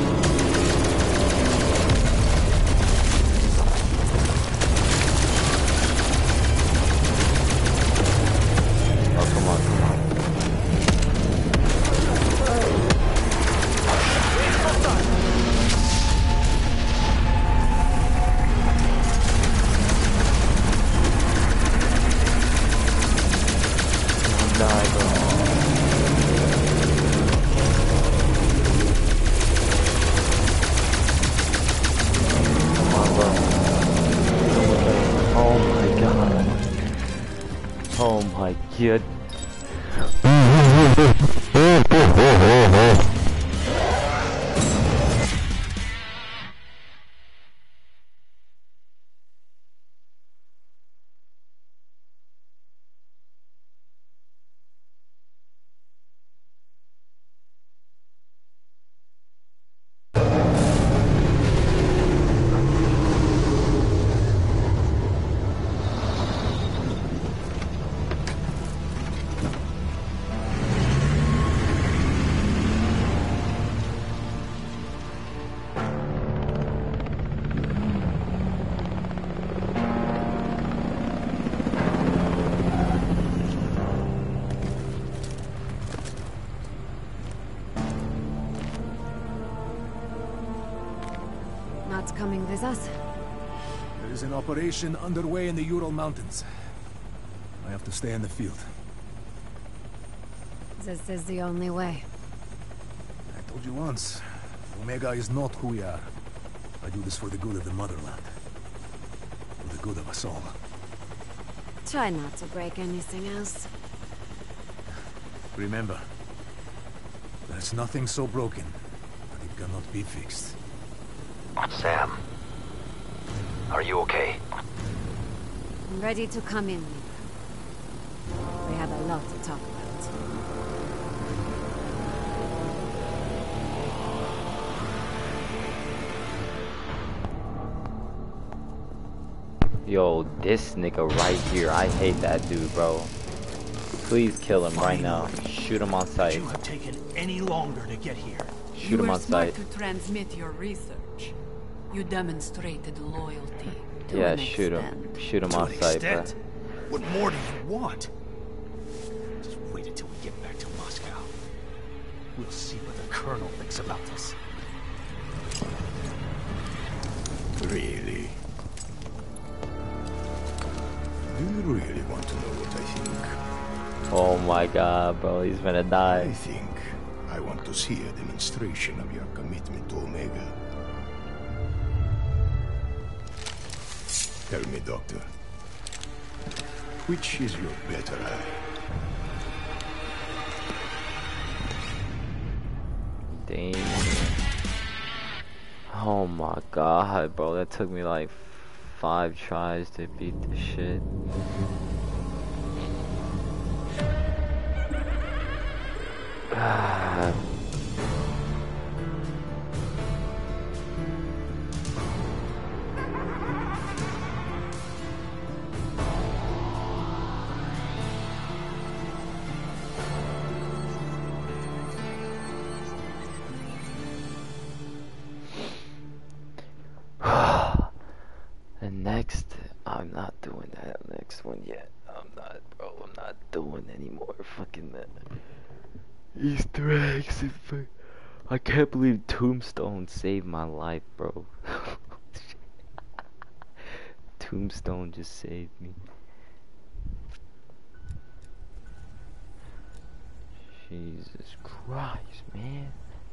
Oh, come on, come on. Die, bro. Come on, bro. Oh my god. Oh my god. Not coming with us. There is an operation underway in the Ural Mountains. I have to stay in the field. This is the only way. I told you once, Omega is not who we are. I do this for the good of the motherland. For the good of us all. Try not to break anything else. Remember, there's nothing so broken that it cannot be fixed. Sam, are you okay? I'm ready to come in. We have a lot to talk about. Yo, this nigga right here, I hate that dude, bro. Please kill him right now. Shoot him on sight. You have taken any longer to get here. Shoot him on sight. You were smart to transmit your research. You demonstrated loyalty. To Yeah, an shoot him. extent. Shoot him To on an sight, bro. extent? What more do you want? Just wait until we get back to Moscow. We'll see what the Colonel thinks about this. Really? Do you really want to know what I think? Oh my god, bro, he's gonna die. I think I want to see a demonstration of your commitment to Omega. Tell me, Doctor, which is your better eye? Damn. Oh my god, bro, that took me like five tries to beat this shit. And next, I'm not doing that next one yet. I'm not, bro. I'm not doing any more fucking that. Easter eggs. I can't believe Tombstone saved my life, bro. Tombstone just saved me. Jesus Christ, man.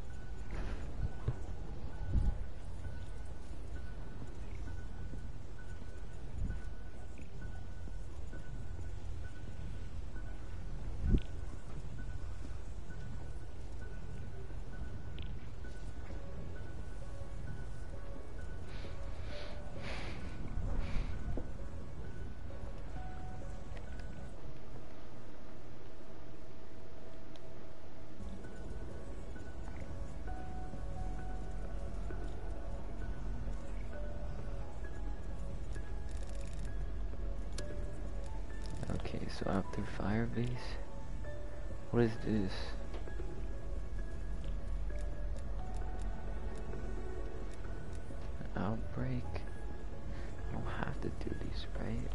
Okay, so after Firebase, what is this? Outbreak? I don't have to do these, right?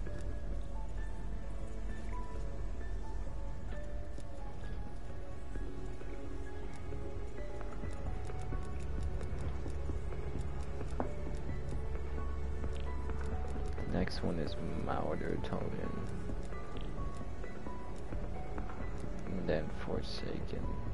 The next one is Maudertonen. And then Forsaken.